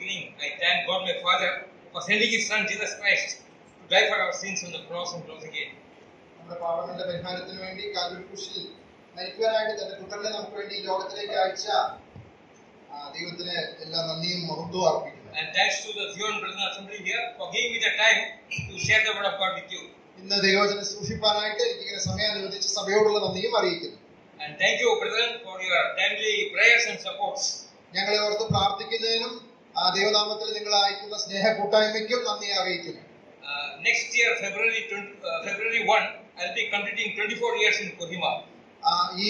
beginning, I thank God my Father for sending His Son Jesus Christ to die for our sins on the cross and rose again. നമ്മുടെ പാപങ്ങളുടെ പരിഹാരത്തിന് വേണ്ടി Calvary ക്രൂശിൽ മരിക്കുവാനായിട്ട് തന്റെ പുത്രനെ നമുക്ക് വേണ്ടി ഈ ലോകത്തിലേക്ക് അയച്ച ദൈവത്തിന് എല്ലാ നന്ദിയും മഹത്വവും അർപ്പിക്കുന്നു. And thanks to the Zion Brethren Assembly here for giving me the time to share the word of God with you. ഇന്ന് ദൈവവചനം സൂക്ഷിപ്പാനായിട്ട് എനിക്ക് ഇങ്ങനെ സമയം അനുവദിച്ച് സഭയോടുള്ള നന്ദിയും അറിയിക്കുന്നു. And thank you, brethren, for your timely prayers and supports. ഞങ്ങളെ ഓർത്ത് പ്രാർത്ഥിക്കുന്നതിനും ദൈവനാമത്തിൽ നിങ്ങൾ അയക്കുന്ന സ്നേഹ കൂട്ടായ്മയ്ക്കും നന്ദി അറിയിക്കുന്നു. Next year, February 1, I'll be completing 24 years in Kohima. ഈ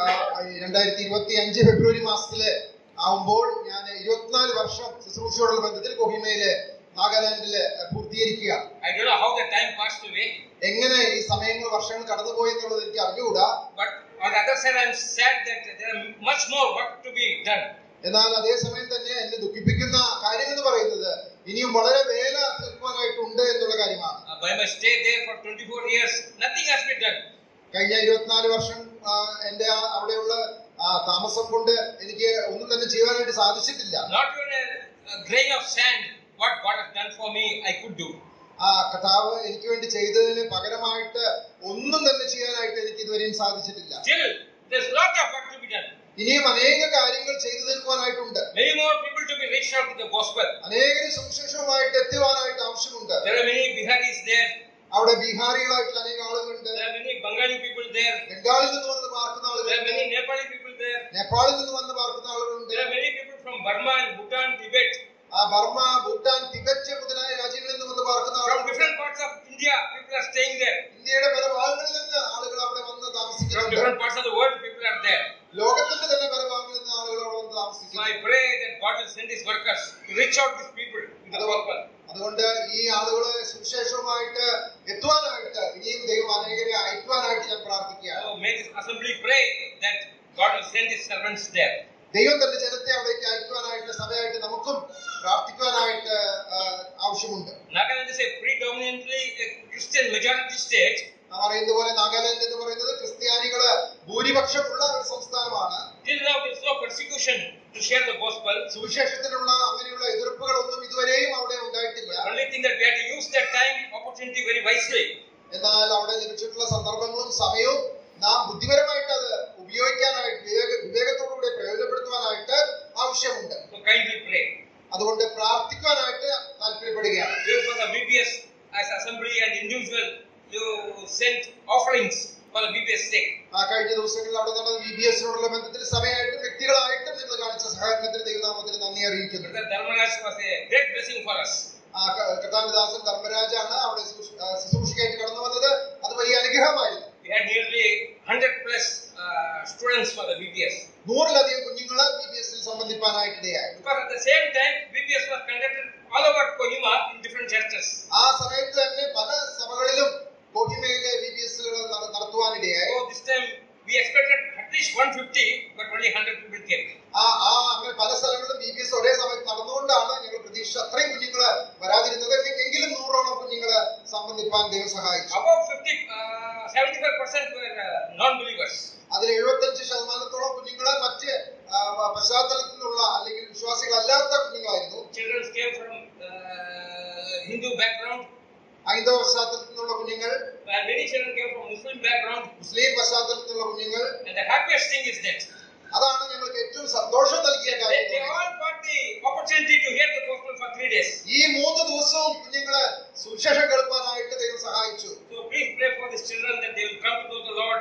2025 ഫെബ്രുവരി മാസത്തില് ആവുമ്പോൾ ഞാൻ 24 വർഷം ശുശ്രൂഷയോടുള്ള ബന്ധത്തിൽ കൊഹിമയില് നാഗാലാൻഡില് പൂർത്തീകരിക്കുക. I don't know how the time passed away. എങ്ങനെ ഈ സമയങ്ങൾ വർഷങ്ങൾ കടന്നുപോയി എന്നുള്ളത് എനിക്ക് അറിഞ്ഞുകൂടാ. But on the other side, I'm sad that there are much more work to be done. എന്നാൽ അതേസമയം തന്നെ എന്നെ ദുഃഖിപ്പിക്കുന്ന കാര്യം എന്ന് പറയുന്നത് ഇനിയും വളരെ വേല തീർക്കുവാനായിട്ടുണ്ട് എന്നുള്ള കാര്യമാണ്. By my stay there for 24 years, nothing has been done. കഴിഞ്ഞ 24 വർഷം എന്റെ അവിടെയുള്ള താമസം കൊണ്ട് എനിക്ക് ഒന്നും തന്നെ ചെയ്യാനായിട്ട് സാധിച്ചിട്ടില്ല. Not even a grain of sand, what God has done for me, I could do. കർത്താവ് എനിക്ക് വേണ്ടി ചെയ്തതിന് പകരമായിട്ട് ഒന്നും തന്നെ ചെയ്യാനായിട്ട് എനിക്ക് ഇതുവരെയും സാധിച്ചിട്ടില്ല. Still, there's lot of work to be done. ഇനിയും അനേക കാര്യങ്ങൾ ചെയ്തു തീർക്കുവാനായിട്ടുണ്ട്. Many more people to be reached out with the gospel. അനേകം സുവിശേഷവുമായിട്ട് എത്തുവാനായിട്ട് ആവശ്യമുണ്ട്. There are many Biharis there. അവിടെ ബീഹാറികളായിട്ടുള്ള അനേക ആളുകളുണ്ട്. There are many Bengali people there. ബംഗാളിൽ നിന്ന് വന്ന് പാർക്കുന്ന There are ആളുകളുണ്ട്. many Nepali people there. നേപ്പാളിൽ നിന്ന് വന്ന് പാർക്കുന്ന ആളുകളുണ്ട്. There are many people from Burma and Bhutan, Tibet. Burma, Bhutan, Tibet മുതലായ രാജ്യങ്ങളിൽ നിന്ന് വന്ന് പാർക്കുന്ന From ആളുകൾ. different parts of India, people are staying there. ഇന്ത്യയുടെ പല ഭാഗങ്ങളിൽ നിന്ന് ആളുകൾ അവിടെ വന്ന് From താമസിക്കുന്നുണ്ട്. different parts of the world, people are there. ലോകത്തിന്റെ തന്നെ പല ഭാഗങ്ങളിൽ നിന്ന് ആളുകൾ അവിടെ വന്ന് So താമസിക്കുന്നു. I pray that God will send His workers to reach out these people with the gospel. അതുകൊണ്ട് ഈ ആളുകളെ സുവിശേഷവുമായിട്ട് എത്തുവാനായിട്ട് ഇനിയും ദൈവം അനേകരെ അയക്കുവാനായിട്ട് ഞാൻ പ്രാർത്ഥിക്കുകയാണ്. So may this assembly pray that God will send His servants there. ദൈവം തന്റെ ജനത്തെ അവിടേക്ക് അയക്കുവാനായിട്ട് സഭയായിട്ട് നമുക്കും പ്രാർത്ഥിക്കുവാനായിട്ട് ആവശ്യമുണ്ട്. Nagaland is a predominantly Christian majority state. നാം അറിയുന്ന പോലെ നാഗാലാൻഡ് എന്ന് പറയുന്നത് ക്രിസ്ത്യാനികള് ഭൂരിപക്ഷമുള്ള ഒരു സംസ്ഥാനമാണ്. Till now there is no persecution to share the gospel. സുവിശേഷത്തിനുള്ള അങ്ങനെയുള്ള എതിർപ്പുകളൊന്നും ഇതുവരെയും അവിടെ ഉണ്ടായിട്ടില്ല. The only thing that we have to use that time opportunity very wisely. എന്നാൽ അവിടെ ലഭിച്ചിട്ടുള്ള സന്ദർഭങ്ങളും സമയവും നാം ബുദ്ധിപരമായിട്ട് അത് ഉപയോഗിക്കാനായിട്ട് വിവേകത്തോടുകൂടി പ്രയോജനപ്പെടുത്തുവാനായിട്ട് ആവശ്യമുണ്ട്. So kindly pray. അതുകൊണ്ട് പ്രാർത്ഥിക്കുവാനായിട്ട് താല്പര്യപ്പെടുകയാണ്. You for the VBS as assembly and individual, you sent offerings for the VBS sake. കഴിഞ്ഞ ദിവസങ്ങളിൽ അവിടെ നടന്ന VBS-നോടുള്ള ബന്ധത്തിൽ സഭയായിട്ടും വ്യക്തികളായിട്ടും നിങ്ങൾ കാണിച്ച സഹകരണത്തിന് ദൈവനാമത്തിന് നന്ദി അറിയിക്കുന്നു. Brother Dharmaraj was a great blessing for us. കർത്താവിദാസൻ ധർമ്മരാജാണ് അവിടെ ശുശ്രൂഷയ്ക്കായിട്ട് കടന്നു വന്നത്. അത് വലിയ അനുഗ്രഹമായിരുന്നു. We had nearly 100 plus students for the VBS. 100-ലധികം കുഞ്ഞുങ്ങള് VBS-ൽ സംബന്ധിപ്പാനായിട്ടിടയായി. Because at the same time, VBS was conducted all over Kohima in different churches. ആ സമയത്ത് തന്നെ പല സഭകളിലും കോഹിമയിലെ VBS-കൾ നടത്തുവാനിടയായി. So this time we expected at least 150, but only 100 people came. അങ്ങനെ പല സ്ഥലങ്ങളിലും VBS ഒരേ സമയത്ത് നടന്നുകൊണ്ടാണ് ഞങ്ങൾ പ്രതീക്ഷ അത്രയും കുഞ്ഞുങ്ങള് വരാതിരുന്നത്. എങ്കിലും 100ഓളം കുഞ്ഞുങ്ങള് സംബന്ധിപ്പാൻ ദൈവം സഹായിച്ചു. About 75% were non-believers. അതിൽ 75% കുഞ്ഞുങ്ങള് മറ്റ് പശ്ചാത്തലത്തിലുള്ള അല്ലെങ്കിൽ വിശ്വാസികളല്ലാത്ത കുഞ്ഞുങ്ങളായിരുന്നു. Children came from Hindu background. ഹൈന്ദവ പശ്ചാത്തലത്തിൽ നിന്നുള്ള കുഞ്ഞുങ്ങൾ. And many children came from Muslim background. മുസ്ലിം പശ്ചാത്തലത്തിൽ നിന്നുള്ള കുഞ്ഞുങ്ങൾ. And the happiest thing is that അതാണ് ഞങ്ങൾക്ക് ഏറ്റവും സന്തോഷം നൽകിയ കാര്യം. they all got the opportunity to hear the gospel for 3 days. ഈ 3 ദിവസവും കുഞ്ഞുങ്ങളെ സുവിശേഷം കേൾക്കാനായിട്ട് ദൈവം സഹായിച്ചു. So please pray for these children that they will come to know the Lord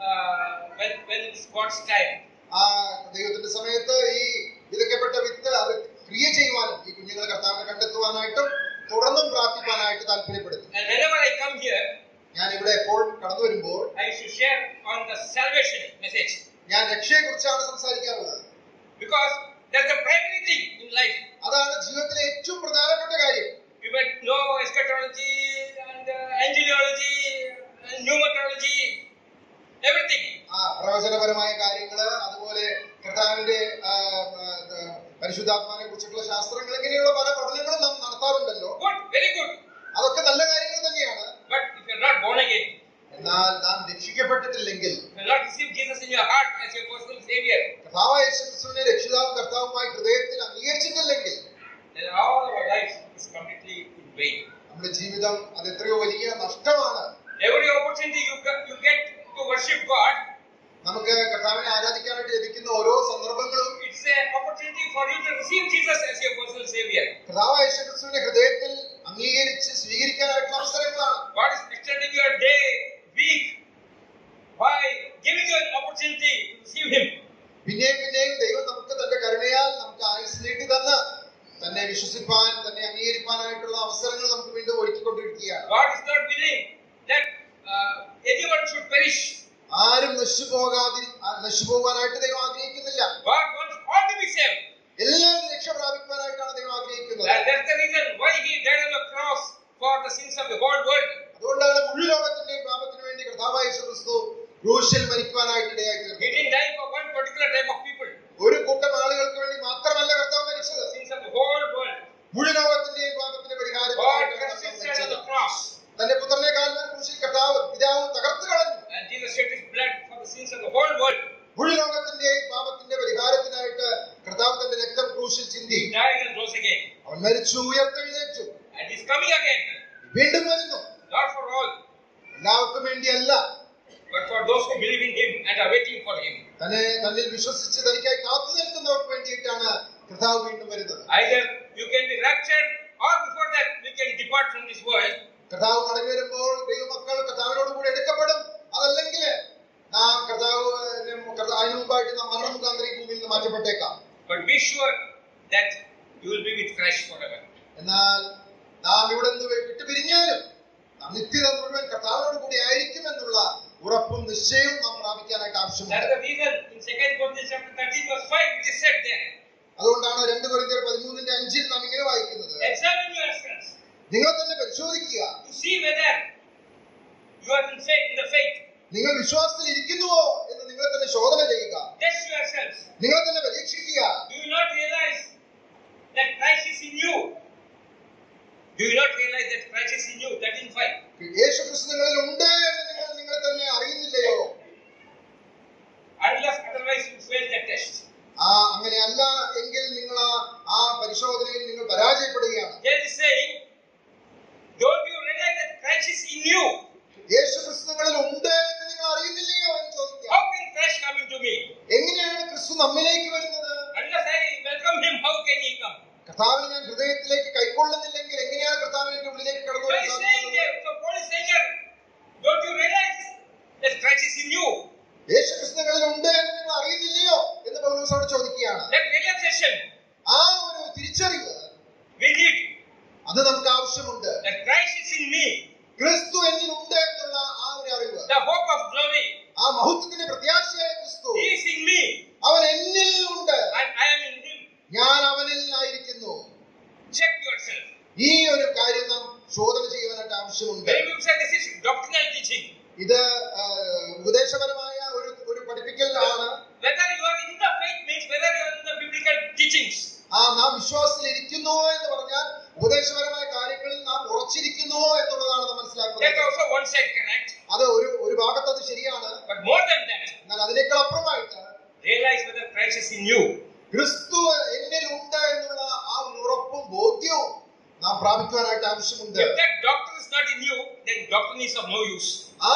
when it's God's time. ദൈവത്തിന്റെ സമയത്ത് ഈ വിതയ്ക്കപ്പെട്ട വിത്ത് അത് ക്രിയ ചെയ്യുവാനും ഈ കുഞ്ഞുങ്ങളെ കർത്താവിനെ കണ്ടെത്തുവാനായിട്ടും തുടർന്നും പ്രാർത്ഥിക്കാനായിട്ട് താല്പര്യപ്പെടുന്നു. And whenever I come here, ഞാൻ ഇവിടെ എപ്പോൾ കടന്നു വരുമ്പോൾ I should share on the salvation message. ഞാൻ രക്ഷയെ കുറിച്ചാണ് സംസാരിക്കാറുള്ളത്. Because that's the primary thing in life. അതാണ് ജീവിതത്തിലെ ഏറ്റവും പ്രധാനപ്പെട്ട കാര്യം. You might know eschatology and angeliology and pneumatology, everything. പ്രവചനപരമായ കാര്യങ്ങള്, അതുപോലെ കർത്താവിന്റെ പരിശുദ്ധാത്മാവിനെ കുറിച്ചുള്ള ശാസ്ത്രങ്ങൾ, ഇങ്ങനെയുള്ള പല പഠനങ്ങളും നാം നടത്താറുണ്ടല്ലോ. Good, very good. അതൊക്കെ നല്ല കാര്യങ്ങൾ തന്നെയാണ്. But if you are not born again, എന്നാൽ നാം രക്ഷിക്കപ്പെട്ടിട്ടില്ലെങ്കിൽ, if you have not received Jesus in your heart as your personal savior, കർത്താവായ യേശുക്രിസ്തുവിനെ രക്ഷിതാവും കർത്താവുമായി ഹൃദയത്തിൽ അംഗീകരിച്ചിട്ടില്ലെങ്കിൽ, then വിധം അത് എത്രയോ വലിയ നഷ്ടമാണ്. Every opportunity you get to worship God, നമുക്ക് കർത്താവിനെ ആരാധിക്കാനായിട്ട് ലഭിക്കുന്ന ഓരോ സന്ദർഭങ്ങളും it's an opportunity for you to receive Jesus as your personal Savior. കർത്താവായ യേശുക്രിസ്തുവിനെ ഹൃദയത്തിൽ അംഗീകരിച്ച് സ്വീകരിക്കാനായിട്ടുള്ള അവസരങ്ങളാണ്. God is extending your day, week, by giving you an opportunity to receive Him. പിന്നെയും പിന്നെയും ദൈവം നമുക്ക് തന്റെ കരുണയാൽ നമുക്ക് ആയുസ് നീട്ടി തന്ന് തന്നെ വിശ്വസിപ്പാൻ, തന്നെ അംഗീകരിക്കാനായിട്ടുള്ള അവസരങ്ങൾ നമുക്ക് വീണ്ടും ഒരുക്കിക്കൊണ്ടിരിക്കുകയാണ്. God is not willing that anyone should perish. ആരും നശിച്ചുപോകാനായിട്ട് ദൈവം ആഗ്രഹിക്കുന്നില്ല. God wants all to be saved. എല്ലാവരും രക്ഷ പ്രാപിക്കാനായിട്ടാണ് ദൈവം ആഗ്രഹിക്കുന്നത്. That's the reason why He died on the cross for the sins of the whole world. അതുകൊണ്ടാണ് മുഴു ലോകത്തിന്റെയും പാപത്തിന് വേണ്ടി കർത്താവായ യേശുക്രിസ്തു ക്രൂശിൽ മരിക്കുവാനായിട്ട് ഇടയാക്കി തീർന്നത്. He didn't die for one particular type of people. ഒരു കൂട്ടം ആളുകൾക്ക് വേണ്ടി മാത്രമല്ല കർത്താവ് മരിച്ചത്. Sins of the whole world. മുഴു ലോകത്തിന്റെയും പാപത്തിന്റെ പരിഹാരത്തിനായിട്ട് തന്റെ പുത്രനെ കാൽവരി ക്രൂശിൽ പിതാവ് തകർത്ത് കളഞ്ഞു. And Jesus shed His blood for the sins of the whole world. മുഴു ലോകത്തിന്റെയും പാപത്തിന്റെ പരിഹാരത്തിനായിട്ട് കർത്താവ് തന്റെ രക്തം ക്രൂശിൽ ചിന്തി. He died and rose again. അവൻ മരിച്ചു, ഉയർത്തെഴുന്നേറ്റു. And He's coming again. വീണ്ടും വരുന്നു. Not for all, എല്ലാവർക്കും വേണ്ടിയല്ല, but for those who believe in Him and are waiting for Him. തന്നിൽ വിശ്വസിച്ച് തനിക്കായി കാത്തു നിൽക്കുന്നവർക്ക് വേണ്ടിയിട്ടാണ് കർത്താവ് വീണ്ടും വരുന്നത്. Either you can be raptured, or before that we can depart from this world. കർത്താവ് മടങ്ങി വരുമ്പോൾ ദൈവമക്കൾ കർത്താവിനോട് കൂടി എടുക്കപ്പെടും. അതല്ലെങ്കിൽ നാം അതിനു മുമ്പായിട്ട് നാം മരണം മുഖാന്തരം ഭൂമിയിൽ നിന്ന് മാറ്റപ്പെട്ടേക്കാം. But be sure that you will be with Christ forever. എന്നാൽ നാം ഇവിടെ നിന്ന് വിട്ടുപിരിഞ്ഞാലും നാം നിത്യത മുഴുവൻ കർത്താവിനോട് കൂടി ആയിരിക്കും എന്നുള്ള ഉറപ്പും നിശ്ചയവും നാം പ്രാപിക്കാനായിട്ട് ആവശ്യമുണ്ട്. That's the reason in 2 Corinthians chapter 13 verse 5 it is said there. അതുകൊണ്ടാണ് 2 കൊരിന്ത്യർ 13:5 നാം ഇങ്ങനെ വായിക്കുന്നത്, Examine yourselves. നിങ്ങൾ തന്നെ പരിശോധിക്കുക, To see whether you are in the faith. നിങ്ങൾ വിശ്വാസത്തിൽ ഇരിക്കുന്നുവോ എന്ന് നിങ്ങൾ തന്നെ ശോധന ചെയ്യുക. Test yourselves. നിങ്ങൾ തന്നെ പരീക്ഷിക്കുക. Do you not realize that Christ is in you? Do you not realize that Christ is in you? That in 5. യേശുക്രിസ്തു നിങ്ങളിൽ ഉണ്ട് എന്ന് നിങ്ങൾ തന്നെ അറിയുന്നില്ലയോ? Unless otherwise you fail the test. അങ്ങനെയല്ല എങ്കിൽ നിങ്ങൾ ആ പരിശോധനയിൽ നിങ്ങൾ പരാജയപ്പെടുകയാണ്. There is saying, don't you realize that Christ is in you? യേശുക്രിസ്തു നിങ്ങളിൽ ഉണ്ട് എന്ന് നിങ്ങൾ അറിയുന്നില്ലയോ എന്ന് ചോദിക്കുക. How can Christ come into me? എങ്ങനെയാണ് ക്രിസ്തു നമ്മിലേക്ക് വരുന്നത്? Unless I welcome Him, how can He come? കർത്താവിനെ ഞാൻ ഹൃദയത്തിലേക്ക് കൈക്കൊള്ളുന്നില്ലെങ്കിൽ എങ്ങനെയാണ് കർത്താവിന്റെ ഉള്ളിലേക്ക് കടന്നു വരാൻ സാധിക്കുന്നത്? So Paul is saying here, don't you realize that Christ is in you? യേശുക്രിസ്തു നിങ്ങളിൽ ഉണ്ട് എന്ന് നിങ്ങൾ അറിയുന്നില്ലയോ എന്ന് പൗലോസോട് ചോദിക്കുകയാണ്. That realization, ആ ഒരു തിരിച്ചറിവ് we need. അത് നമുക്ക് ആവശ്യമുണ്ട്. That Christ is in me. ക്രിസ്തു എന്നിൽ ഉണ്ട് എന്നുള്ള ആ ഒരു അറിവ്, The hope of glory. ആ മഹത്വത്തിന്റെ പ്രത്യാശയായ ക്രിസ്തു He is in me. അവൻ എന്നിൽ ഉണ്ട്, And I am in Him. ഞാൻ അവനിൽ ആയിരിക്കുന്നു. Check yourself. ഈ ഒരു കാര്യം നാം ശോധന ചെയ്യുവാനായിട്ട് ആവശ്യമുണ്ട്. Many people say this is doctrinal teaching. ഇത് ഉപദേശപരമായ ഒരു പഠിപ്പിക്കലാണ്. Whether you are in the faith means whether you are in the biblical teachings. നാം വിശ്വാസത്തിൽ ഇരിക്കുന്നുവോ എന്ന് പറഞ്ഞാൽ ഉപദേശപരമായ കാര്യങ്ങളിൽ നാം ഉറച്ചിരിക്കുന്നുവോ എന്നുള്ളതാണ് നാം മനസ്സിലാക്കുന്നത്. That's also one side correct. അത് ഒരു ഭാഗത്ത് അത് ശരിയാണ്. But more than that, എന്നാൽ അതിനേക്കാൾ അപ്പുറമായിട്ട് realize whether Christ is in you. ക്രിസ്തു എന്നിൽ ഉണ്ട് എന്നുള്ള ആ ഒരു ഉറപ്പും ബോധ്യവും നാം പ്രാപിക്കുവാനായിട്ട് ആവശ്യമുണ്ട്. If that doctrine is not in you, then doctrine is of no use. ആ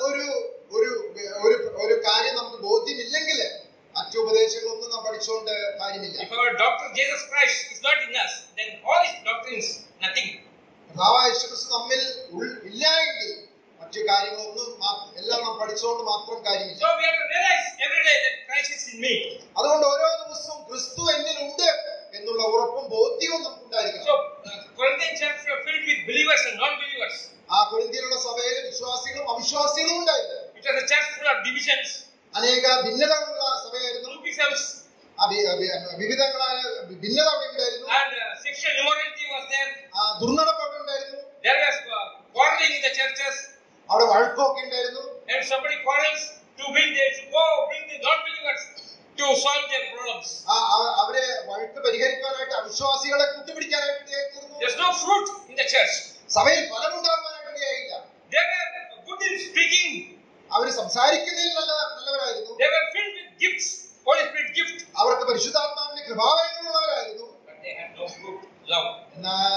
ഒരു കാര്യം നമുക്ക് ബോധ്യമില്ലെങ്കിൽ മറ്റു ഉപദേശങ്ങളൊന്നും നാം പഠിച്ചുകൊണ്ട് കാര്യമില്ല. If our doctrine Jesus Christ is not in us, then all his doctrines nothing. യേശുക്രിസ്തു നമ്മിൽ ഇല്ല എങ്കിൽ മറ്റു കാര്യങ്ങളൊന്നും എല്ലാം നാം പഠിച്ചുകൊണ്ട് മാത്രം കാര്യമില്ല. So we have to realize every day that Christ is in me. അതുകൊണ്ട് ഓരോ ദിവസവും ക്രിസ്തു എന്നിലുണ്ട് എന്നുള്ള ഉറപ്പും ബോധ്യവും നമുക്ക് ഉണ്ടായിരിക്കണം. So Corinthian church are filled with believers and non-believers. ആ കൊരിന്ത്യയിലുള്ള സഭയിൽ വിശ്വാസികളും അവിശ്വാസികളും ഉണ്ടായിരുന്നു. It was a church full of divisions. അനേക ഭിന്നതകളുള്ള സഭയായിരുന്നു. Groupisms. വിവിധങ്ങളായ ഭിന്നത അവിടെ ഉണ്ടായിരുന്നു. And sexual immorality was there. ദുർനടപ്പ് അവിടെ ഉണ്ടായിരുന്നു. There was quarreling in the churches. അവിടെ വഴക്കൊക്കെ ഉണ്ടായിരുന്നു. And somebody quarrels to win, they should go bring the non-believers to solve their problems. അവരെ വഴക്ക് പരിഹരിക്കാനായിട്ട് അവിശ്വാസികളെ കൂട്ടുപിടിക്കാനായിട്ട് തീർന്നു. There's no fruit in the church. സഭയിൽ ഫലമുണ്ടാകാനായിട്ട് ഇടയായില്ല. They were good in speaking. അവർ സംസാരിക്കുന്നതിൽ നല്ലവരായിരുന്നു. They were filled with gifts, Holy Spirit gift. അവർക്ക് പരിശുദ്ധാത്മാവിന്റെ കൃപാവരങ്ങളുള്ളവരായിരുന്നു. But they had no fruit, love. എന്നാൽ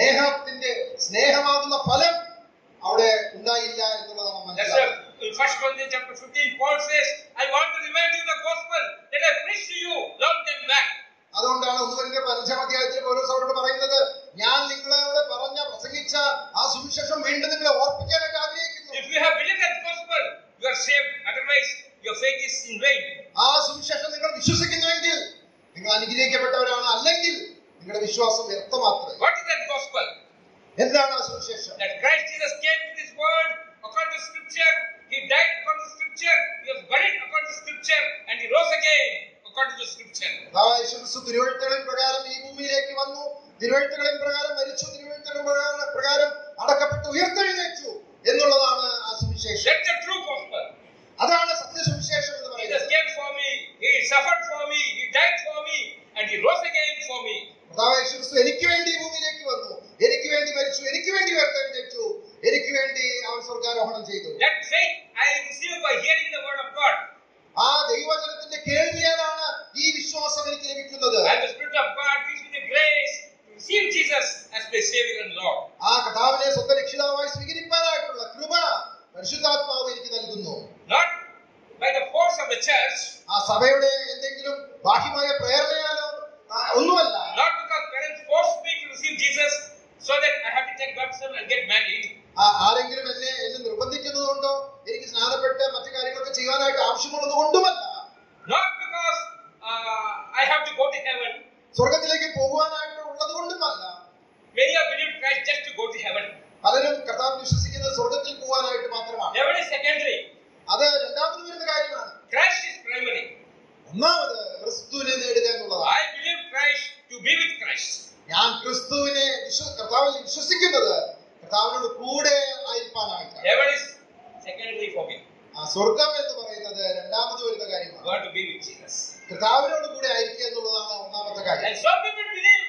സ്നേഹമാകുന്ന ഫലം അവിടെ ഉണ്ടായില്ല എന്നുള്ളതാണ് That's മനസ്സിലാക്കുന്നത്. in 1 Corinthians chapter 15, Paul says, I want to remind you the gospel that I preached to you long time back. അതുകൊണ്ടാണ് 1 Corinthians 5-ാം അധ്യായത്തിൽ പൗലോസ് അവരോട് പറയുന്നത്, ഞാൻ നിങ്ങളോട് പ്രസംഗിച്ച ആ സുവിശേഷം വീണ്ടും നിങ്ങളെ ഓർപ്പിക്കാനായിട്ട് ആഗ്രഹിക്കുന്നു. If you have believed that gospel, you are saved. Otherwise, your faith is in vain. ആ സുവിശേഷം നിങ്ങൾ വിശ്വസിക്കുന്നുവെങ്കിൽ നിങ്ങൾ അനുഗ്രഹിക്കപ്പെട്ടവരാണ്, അല്ലെങ്കിൽ നിങ്ങളുടെ വിശ്വാസം വ്യർത്ഥമാത്രേ. What is that gospel? എന്താണ് ആ സുവിശേഷം? That Christ Jesus came to this world according to Scripture. He died according to Scripture. He was buried according to Scripture, and he rose again according to Scripture. യേശുക്രിസ്തു തിരുവെഴുത്തുകളിൻ പ്രകാരം ഈ ഭൂമിയിലേക്ക് വന്നു, തിരുവെഴുത്തുകളിൻ പ്രകാരം മരിച്ചു, തിരുവെഴുത്തുകളിൻ പ്രകാരം അടക്കപ്പെട്ട് ഉയർത്തെഴുന്നേറ്റു എന്നുള്ളതാണ് ആ സുവിശേഷം. That's the true gospel. അതാണ് സത്യസുവിശേഷം എന്ന് Jesus പറയുന്നത്. came for me. He suffered for me. He died for me, and he rose again for me. യേശുക്രിസ്തു എനിക്ക് വേണ്ടി ഈ ഭൂമിയിലേക്ക് വന്നു, എനിക്ക് വേണ്ടി മരിച്ചു, എനിക്ക് വേണ്ടി ഉയർത്തെഴുന്നേറ്റു, എനിക്ക് വേണ്ടി അവൻ സ്വർഗ്ഗാരോഹണം ചെയ്തു. That faith I received by hearing the word of God. ആ ദൈവവചനത്തിന്റെ കേൾവിയാലാണ് ഈ വിശ്വാസം എനിക്ക് ലഭിക്കുന്നത്. And the Spirit of God gives me the grace to receive Jesus as my Savior and Lord. ആ കർത്താവിനെ സ്വന്തം രക്ഷിതാവായി സ്വീകരിക്കാനായിട്ടുള്ള കൃപ പരിശുദ്ധാത്മാവ് എനിക്ക് നൽകുന്നു. Not by the force of the church. ആ സഭയുടെ എന്തെങ്കിലും ബാഹ്യമായ പ്രേരണയാലോ ഒന്നുമല്ല. Not because parents forced me to receive Jesus so that I have to take baptism and get married. ആരെങ്കിലും എന്നെ നിർബന്ധിക്കുന്നത് കൊണ്ടോ എനിക്ക് സ്നാനപ്പെട്ട് മറ്റു കാര്യങ്ങളൊക്കെ ചെയ്യാനായിട്ട് ആവശ്യമുള്ളത് കൊണ്ടുമല്ല. Not because I have to go to heaven. സ്വർഗത്തിലേക്ക് പോകുവാനായിട്ട് ഉള്ളത് കൊണ്ടുമല്ല. Many have believed Christ just to go to heaven. പലരും കർത്താവ് വിശ്വസിക്കുന്നത് സ്വർഗത്തിൽ പോകാനായിട്ട് മാത്രമാണ്. Heaven is secondary. അത് രണ്ടാമത് വരുന്ന കാര്യമാണ്. Christ is primary. ഒന്നാമത് ക്രിസ്തുവിനെ നേടുക എന്നുള്ളതാണ്. I believe Christ to be with Christ. ഞാൻ ക്രിസ്തുവിനെ കർത്താവിൽ വിശ്വസിക്കുന്നത് കർത്താവിനോട് കൂടെ ആയിരിക്കാനായിട്ട്. Heaven is secondary for me. ആ സ്വർഗം എന്ന് പറയുന്നത് രണ്ടാമത് വരുന്ന കാര്യമാണ്. God to be with Jesus. കർത്താവിനോട് കൂടെ ആയിരിക്കുക എന്നുള്ളതാണ് ഒന്നാമത്തെ കാര്യം. And some people believe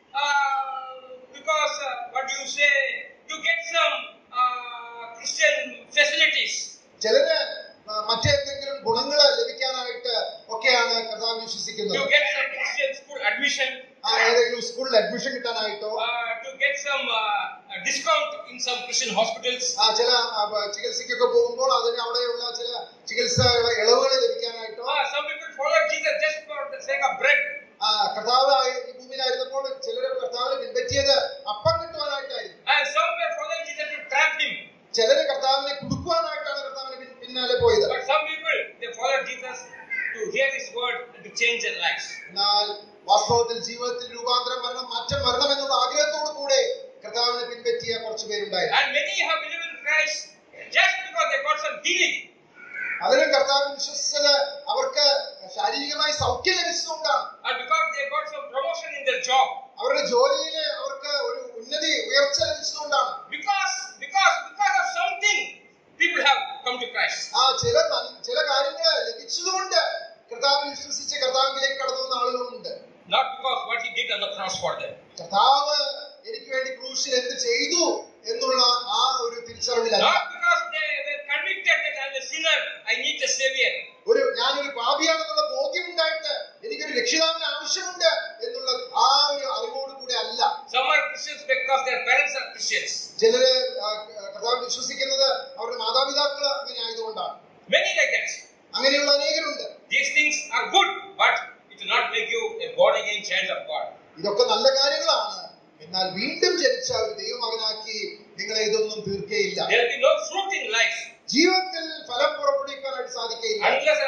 because what you say to get some Christian facilities. ചിലര് മറ്റേന്തെങ്കിലും ഗുണങ്ങൾ ലഭിക്കാനായിട്ട് ഒക്കെയാണ് കർത്താവ് വിശ്വസിക്കുന്നത്. To get some Christian school admission. ഏതെങ്കിലും സ്കൂളിൽ അഡ്മിഷൻ കിട്ടാനായിട്ടോ, to get some discount in some Christian hospitals. ചില ചികിത്സയ്ക്കൊക്കെ പോകുമ്പോൾ അതിന് അവിടെയുള്ള ചില ചികിത്സ ഇളവുകൾ ലഭിക്കാനായിട്ടോ. Some people follow Jesus just for the sake of bread. കർത്താവ് ഈ ഭൂമിയിലായിരുന്നപ്പോൾ ചിലർ കർത്താവിനെ പിൻപറ്റിയത് അപ്പം കിട്ടുവാനായിട്ടായിരുന്നു. And some were following Jesus to trap him. ചിലര് കർത്താവിനെ കുടുക്കുവാനായിട്ടാണ് കർത്താവിനെ പിന്നാലെ പോയത്. But some people they follow Jesus to hear his word and to change their lives. എന്നാൽ വാസ്തവത്തിൽ ജീവിതത്തിൽ രൂപാന്തരം വരണം, മാറ്റം വരണം എന്നുള്ള ആഗ്രഹത്തോടു കൂടെ കർത്താവിനെ പിൻപറ്റിയ കുറച്ചു പേരുണ്ടായിരുന്നു. And many have believed in Christ just because they got some healing. അതിലും കർത്താവിൽ വിശ്വസിച്ചത് അവർക്ക് ശാരീരികമായി സൗഖ്യം ലഭിച്ചതുകൊണ്ടാണ്. And because they got some promotion in their job. അവരുടെ ജോലിയിൽ അവർക്ക് ഒരു ഉയർച്ച ലഭിച്ചതുകൊണ്ടാണ്. Because of something people have come to Christ. ചില കാര്യങ്ങൾ ലഭിച്ചതുകൊണ്ട് കർത്താവിൽ വിശ്വസിച്ച് കർത്താവിലേക്ക് കടന്നു വന്ന ആളുകളുണ്ട്. Not because what he did on the cross for them. കർത്താവ് എനിക്ക് വേണ്ടി ക്രൂശിൽ എന്ത് ചെയ്തു എന്നുള്ള ആ ഒരു തിരിച്ചറിവിലല്ല. Not because they were convicted that I am a sinner, I need a savior. ഞാനൊരു പാപിയാണെന്നുള്ള ബോധ്യം ഉണ്ടായിട്ട് എനിക്കൊരു രക്ഷിതാവിന് ആവശ്യമുണ്ട് എന്നുള്ള ആ ഒരു അറിവോട് കൂടെ അല്ല. Some are Christians because their parents are Christians. ചിലര് കർത്താവിൽ വിശ്വസിക്കുന്നത് അവരുടെ മാതാപിതാക്കൾ അങ്ങനെ ആയതുകൊണ്ടാണ്. Many like that. അങ്ങനെയുള്ള അനേകരുണ്ട്. These things are good, but it will not make you a born again child of God. ഇതൊക്കെ നല്ല കാര്യങ്ങളാണ്, എന്നാൽ വീണ്ടും ജനിച്ച ഒരു ദൈവമകനാക്കി നിങ്ങളെ ഇതൊന്നും തീർക്കയില്ല. There will be no fruit in life. ജീവിതത്തിൽ ഫലം പുറപ്പെടുവിക്കാനായിട്ട് സാധിക്കയില്ല.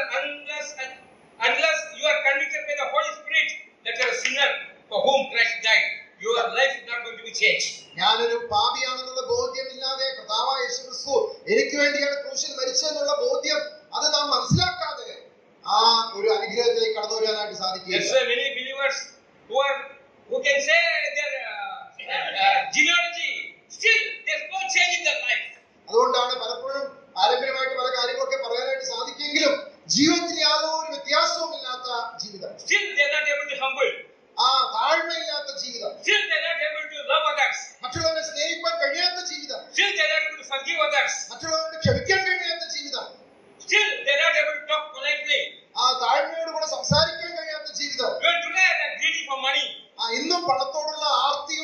Unless you are convicted by the Holy Spirit that you are a sinner for whom Christ died, your life is not going to be changed. ഞാനൊരു പാപിയാണെന്നുള്ള ബോധ്യമില്ലാതെ കർത്താവായ യേശുക്രിസ്തു എനിക്ക് വേണ്ടിയാണ് ക്രൂശിൽ മരിച്ചതെന്നുള്ള ബോധ്യം അത് നാം മനസ്സിലാക്കാതെ ആ ഒരു അനുഗ്രഹത്തിലേക്ക് കടന്നു വരാനായിട്ട് സാധിക്കില്ല. There are many believers who can say their genealogy, still there is no change in their life. അതുകൊണ്ടാണ് പലപ്പോഴും പാരമ്പര്യമായിട്ട് പല കാര്യങ്ങളൊക്കെ പറയാനായിട്ട് സാധിക്കുമെങ്കിലും ജീവിതത്തിൽ യാതൊരു വ്യത്യാസവുമില്ലാത്ത ജീവിതം. Still they are not able to humble. താഴ്മയില്ലാത്ത ജീവിതം. Still they are not able to love others. മറ്റുള്ളവരെ സ്നേഹിക്കാൻ കഴിയാത്ത ജീവിതം. Still they are not able to forgive others. മറ്റുള്ളവരെ ക്ഷമിക്കാൻ കഴിയാത്ത ജീവിതം. Still they are not able to talk politely. താഴ്മയോട് കൂടെ സംസാരിക്കാൻ കഴിയാത്ത ജീവിതം. Even today they are greedy for money. ഇന്നും പണത്തോടുള്ള ആർത്തി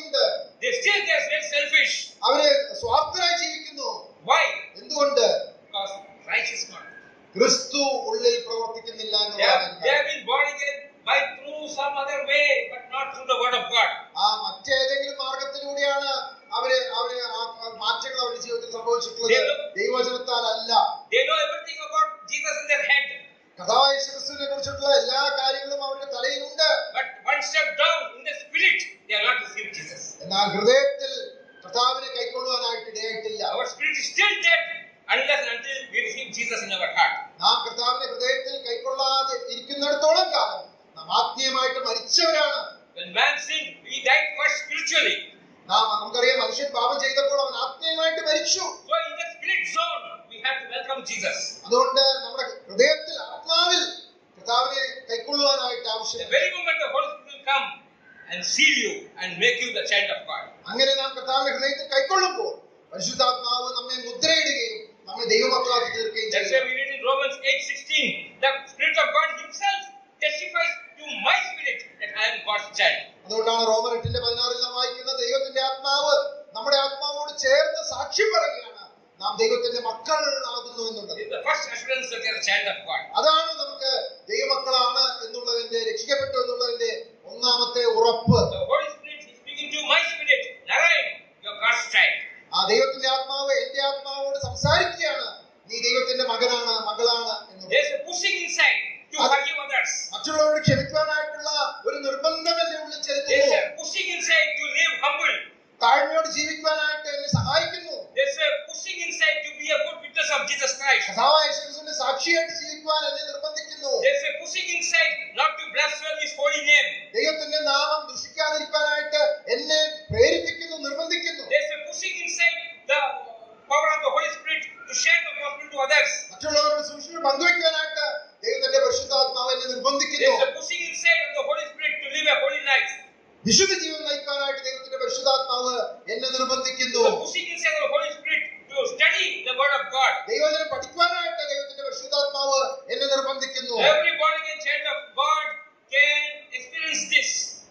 God. ആ മറ്റേതെങ്കിലും മാർഗത്തിലൂടെയാണ് അവര് മാറ്റങ്ങൾ അവരുടെ ജീവിതത്തിൽ സംഭവിച്ചിട്ടുള്ളത്. ദൈവവചനത്താൽ അല്ല. They know everything about Jesus in their head. കർത്താവായ യേശുക്രിസ്തുവിനെ കുറിച്ചിട്ടുള്ള എല്ലാ കാര്യങ്ങളും അവരുടെ തലയിലുണ്ട്. But one step down in the spirit, they have not received Jesus. എന്നാൽ ഹൃദയത്തിൽ കർത്താവിനെ കൈക്കൊള്ളുവാനായിട്ട് ഇടയായിട്ടില്ല. Our spirit is still dead unless and until we receive Jesus in our heart. നാം കർത്താവിനെ ഹൃദയത്തിൽ കൈക്കൊള്ളാതെ ഇരിക്കുന്നിടത്തോളം കാലം നാം ആത്മീയമായിട്ട് മരിച്ചവരാണ്. When man sinned, he died first spiritually. നമുക്കറിയാം, മനുഷ്യൻ പാപം ചെയ്തപ്പോൾ അവൻ ആത്മീയമായിട്ട് മരിച്ചു. So in the spirit zone, we have to welcome Jesus. അതുകൊണ്ട് നമ്മുടെ ഹൃദയത്തിൽ ആത്മാവിൽ കർത്താവിനെ കൈക്കൊള്ളുവാനായിട്ട് The ആവശ്യമാണ്. very moment the Holy Spirit will come and seal you and make you the child of God. അങ്ങനെ നാം കർത്താവിനെ ഹൃദയത്തിൽ കൈക്കൊള്ളുമ്പോൾ പരിശുദ്ധാത്മാവ് നമ്മെ മുദ്രയിടുകയും നമ്മെ ദൈവമക്കളാക്കി തീർക്കുകയും That's why ചെയ്യും. we read in Romans 8:16, the Spirit of God Himself testifies to my spirit that I am God's child. അതുകൊണ്ടാണ് റോമർ 8:16 നാം വായിക്കുന്ന ദൈവത്തിന്റെ ആത്മാവ് നമ്മുടെ ആത്മാവോട് ചേർന്ന് സാക്ഷ്യം പറയുകയാണ് നാം ദൈവത്തിന്റെ മക്കൾ ആകുന്നു എന്നുള്ളത്. This is the first assurance that you are a child of God. അതാണ് നമുക്ക് ദൈവമക്കളാണ് എന്നുള്ളതിന്റെ, രക്ഷിക്കപ്പെട്ടു എന്നുള്ളതിന്റെ ഒന്നാമത്തെ ഉറപ്പ്. The Holy Spirit is speaking to my spirit, Narayan, you are God's child. ആ ദൈവത്തിന്റെ ആത്മാവ് എന്റെ ആത്മാവോട് സംസാരിക്കുകയാണ്, നീ ദൈവത്തിന്റെ മകനാണ്, മകളാണ് എന്നുള്ളത്. There is a pushing inside to forgive others. മറ്റുള്ളവരോട് ക്ഷമിക്കാനായിട്ടുള്ള ഒരു നിർബന്ധം എന്റെ ഉള്ളിൽ There is ചെലുത്തുന്നു. a pushing inside to live humble. താഴ്മയോട് ജീവിക്കുവാനായിട്ട് എന്നെ സഹായിക്കുന്നു. There is a pushing inside to be a good witness of Jesus Christ. കർത്താവായ യേശുക്രിസ്തുവിന്റെ സാക്ഷിയായിട്ട് ജീവിക്കുവാൻ എന്നെ നിർബന്ധിക്കുന്നു. There is a pushing inside not to blaspheme His holy name. ദൈവത്തിന്റെ നാമം ദുഷിക്കാതിരിക്കാനായിട്ട് എന്നെ പ്രേരിപ്പിക്കുന്നു, നിർബന്ധിക്കുന്നു. There is a pushing inside the power of the Holy Spirit to share the gospel to others. മറ്റുള്ളവരുടെ സുവിശേഷം പങ്കുവയ്ക്കാനായിട്ട് ദൈവത്തിന്റെ പരിശുദ്ധാത്മാവ് എന്നെ There നിർബന്ധിക്കുന്നു. is a pushing inside of the Holy Spirit to live a holy life. വിശുദ്ധ ജീവൻ നയിക്കാനായിട്ട് ദൈവത്തിന്റെ പരിശുദ്ധാത്മാവ് എന്നെ നിർബന്ധിക്കുന്നു. The pushing inside of the Holy Spirit to study the word of God. ദൈവവചനം പഠിക്കുവാനായിട്ട് ദൈവത്തിന്റെ പരിശുദ്ധാത്മാവ് എന്നെ നിർബന്ധിക്കുന്നു. Every born again child of God can experience this.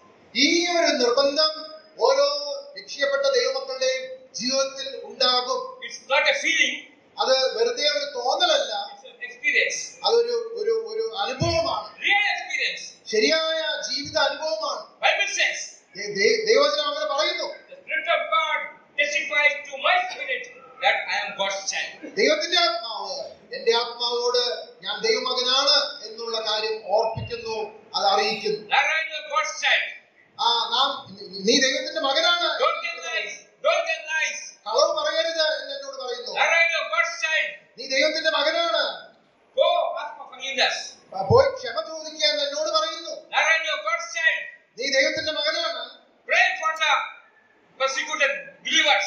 ഈ ഒരു നിർബന്ധം ഓരോ രക്ഷിക്കപ്പെട്ട ദൈവമക്കളുടെയും ജീവിതത്തിൽ ഉണ്ടാകും. It's not a feeling, അത് വെറുതെ ഒരു തോന്നലല്ല, it's an experience. അതൊരു ഒരു ഒരു അനുഭവമാണ്, Real experience. ശരിയായ ജീവിത അനുഭവമാണ്. Bible says, ദൈവവചനം അങ്ങനെ പറയുന്നു. the Spirit of God testifies to my spirit that I am God's child. ദൈവത്തിന്റെ ആത്മാവ് എന്റെ ആത്മാവോട് ഞാൻ ദൈവമകനാണ് എന്നുള്ള കാര്യം ഓർപ്പിക്കുന്നു, അത് അറിയിക്കുന്നു. Narayan, you are God's child. നീ ദൈവത്തിന്റെ മകനാണ്. Don't tell lies. Don't tell lies. കളവ് പറയരുത് എന്ന് എന്നോട് പറയുന്നു. Narayan, you are God's child. നീ ദൈവത്തിന്റെ മകനാണ്. Go ask for forgiveness. പോയി ക്ഷമ ചോദിക്കുക എന്ന് എന്നോട് പറയുന്നു. Narayan, you are God's child. നീ ദൈവത്തിന്റെ മകനാണ്. Pray for the persecuted believers.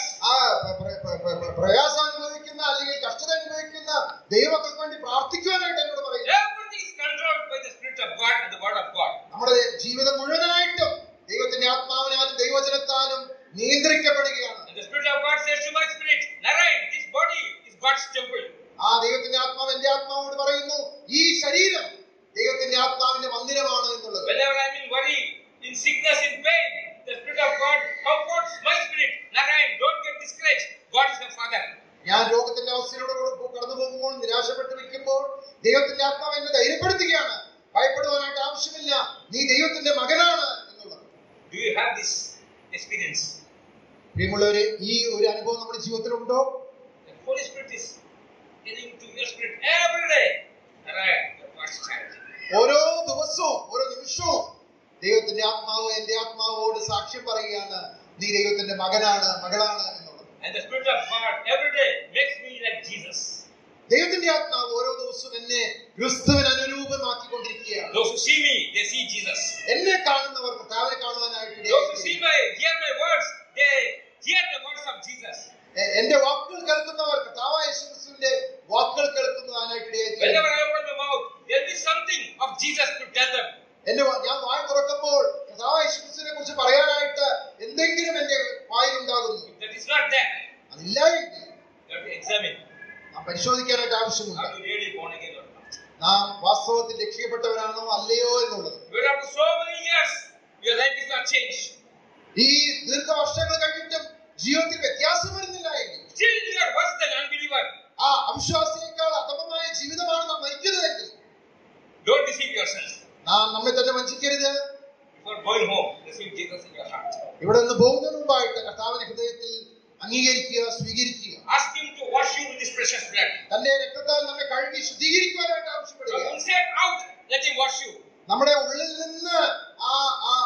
പ്രയാസം അനുഭവിക്കുന്ന അല്ലെങ്കിൽ കഷ്ടത അനുഭവിക്കുന്ന ദൈവമക്കൾക്ക് വേണ്ടി പ്രാർത്ഥിക്കുവാനായിട്ട് എന്നോട് പറയുന്നു. Everything is controlled by the Spirit of God and the Word of God. നമ്മുടെ ജീവിതം മുഴുവനായിട്ടും ദൈവത്തിന്റെ ആത്മാവിനാലും ദൈവവചനത്താലും നിയന്ത്രിക്കപ്പെടുകയാണ്. And the Spirit of God says to my spirit, Narayan, this body is God's temple. ആ ദൈവത്തിന്റെ ആത്മാവ് എന്റെ ആത്മാവോട് പറയുന്നു, ഈ ശരീരം ദൈവത്തിന്റെ ആത്മാവിന്റെ മന്ദിരമാണ് എന്നുള്ളത്. Whenever I am in worry, in sickness, in pain, the Spirit of God comforts my spirit. Narayan, don't get discouraged. God is your Father. ഞാൻ രോഗത്തിന്റെ അവസ്ഥയിലൂടെ കടന്നു പോകുമ്പോൾ, നിരാശപ്പെട്ട് നിൽക്കുമ്പോൾ ദൈവത്തിന്റെ ആത്മാവ് എന്നെ ധൈര്യപ്പെടുത്തുകയാണ്. ഭയപ്പെടുവാനായിട്ട് ആവശ്യമില്ല, നീ ദൈവത്തിന്റെ മകനാണ് എന്നുള്ളത്. Do you have this experience? പ്രിയമുള്ളവരെ, ഈ ഒരു അനുഭവം നമ്മുടെ ജീവിതത്തിലുണ്ടോ? The Holy Spirit is telling to your spirit every day, Narayan, you are God's child. ഓരോ ദിവസവും ഓരോ നിമിഷവും ദൈവത്തിന്റെ ആത്മാവ് എന്റെ ആത്മാവോട് സാക്ഷ്യം പറയുകയാണ്, നീ ദൈവത്തിന്റെ മകനാണ്, മകളാണ് എന്നുള്ളത്. And the Spirit of God every day makes me like Jesus. ദൈവത്തിന്റെ ആത്മാവ് ഓരോ ദിവസവും എന്നെ ക്രിസ്തുവിന് അനുരൂപമാക്കിക്കൊണ്ടിരിക്കുകയാണ്. Those who see me, they see Jesus. എന്നെ കാണുന്നവർ കർത്താവിനെ കാണുവാനായിട്ട് Those who hear my words, they hear the words of Jesus. എന്റെ വാക്കുകൾ കേൾക്കുന്നവർ കർത്താവായ യേശുക്രിസ്തുവിന്റെ വാക്കുകൾ കേൾക്കുന്നതിനായിട്ട് Whenever I open my mouth, there will be something of Jesus to tell them. ഞാൻ വായ തുറക്കുമ്പോൾ കർത്താവായ യേശുക്രിസ്തുവിനെ കുറിച്ച് പറയാനായിട്ട് എന്തെങ്കിലും എന്റെ വായിൽ ഉണ്ടാകുന്നു. If that is not there, അതില്ല എങ്കിൽ you have to examine. നാം പരിശോധിക്കാനായിട്ട് ആവശ്യമുണ്ട്. Are you really born again or not? നാം വാസ്തവത്തിൽ രക്ഷിക്കപ്പെട്ടവരാണോ അല്ലയോ എന്നുള്ളത്. Even after so many years, your life is not changed. ഈ ദീർഘവർഷങ്ങൾ കഴിഞ്ഞിട്ടും ജീവിതത്തിൽ വ്യത്യാസം വരുന്നില്ല എങ്കിൽ, Still you are worse than unbeliever. ആ അവിശ്വാസിയേക്കാൾ അധമമായ ജീവിതമാണ് നാം നയിക്കുന്നതെങ്കിൽ, Don't deceive yourself. നാം നമ്മെ തന്നെ വഞ്ചിക്കരുത്. Before going home, receive Jesus in your heart. ഇവിടെ നിന്ന് പോകുന്നതിന് മുമ്പായിട്ട് കർത്താവിനെ ഹൃദയത്തിൽ അംഗീകരിക്കുക, സ്വീകരിക്കുക. Ask him to wash you with his precious blood. തന്റെ രക്തത്താൽ നമ്മെ കഴുകി ശുദ്ധീകരിക്കുവാനായിട്ട് ആവശ്യപ്പെടുക. From inside out, let him wash you. നമ്മുടെ ഉള്ളിൽ നിന്ന് ആ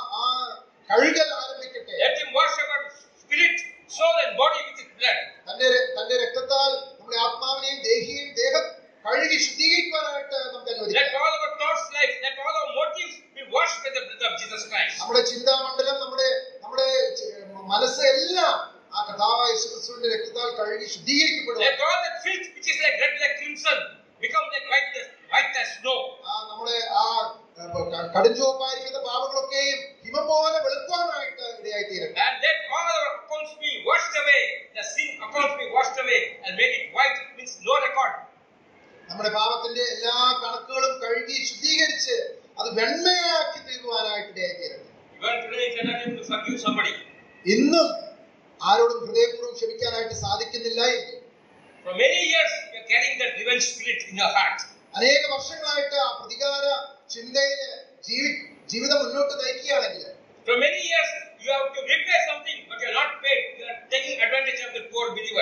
കഴുകൽ ആരംഭിക്കട്ടെ. Let him wash our spirit, soul and body with his blood. തന്റെ രക്തത്താൽ നമ്മുടെ ആത്മാവിനെയും ദേഹം കഴുകി ശുദ്ധീകരിക്കുവാനായിട്ട് നമുക്ക് അനുവദിക്കാം. Let all our thoughts, life, let all our motives be washed with the blood of Jesus Christ. നമ്മുടെ ചിന്താമണ്ഡലം, നമ്മുടെ മനസ്സ് എല്ലാം ആ കർത്താവായ യേശുക്രിസ്തുവിന്റെ രക്തത്താൽ കഴുകി ശുദ്ധീകരിക്കപ്പെടും. Let all that filth which is like red like crimson become like white as snow. നമ്മുടെ കടുംചുവപ്പായിരിക്കുന്ന പാപങ്ങളൊക്കെയും ഹിമം പോലെ വെളുക്കുവാനായിട്ട് ഇടയായി തീരട്ടെ. And let all our accounts be washed away, the sin accounts be washed away and make it white, means no record. നമ്മുടെ പാപത്തിന്റെ എല്ലാ കണക്കുകളും കഴുകി ശുദ്ധീകരിച്ച് അത് വെണ്മയാക്കി തീരുവാനായിട്ട് ഇടയായി തീരട്ടെ. Even today you cannot even forgive somebody. ഇന്നും ആരോടും ഹൃദയപൂർവ്വം ക്ഷമിക്കാനായിട്ട് സാധിക്കുന്നില്ല എങ്കിൽ For many years you are carrying that revenge spirit in your heart. അനേക വർഷങ്ങളായിട്ട് ആ പ്രതികാര ചിന്തയിൽ ജീവിതം മുന്നോട്ട് നയിക്കുകയാണെങ്കിൽ For many years you have to repay something but you are not paid. You are taking advantage of the poor believer.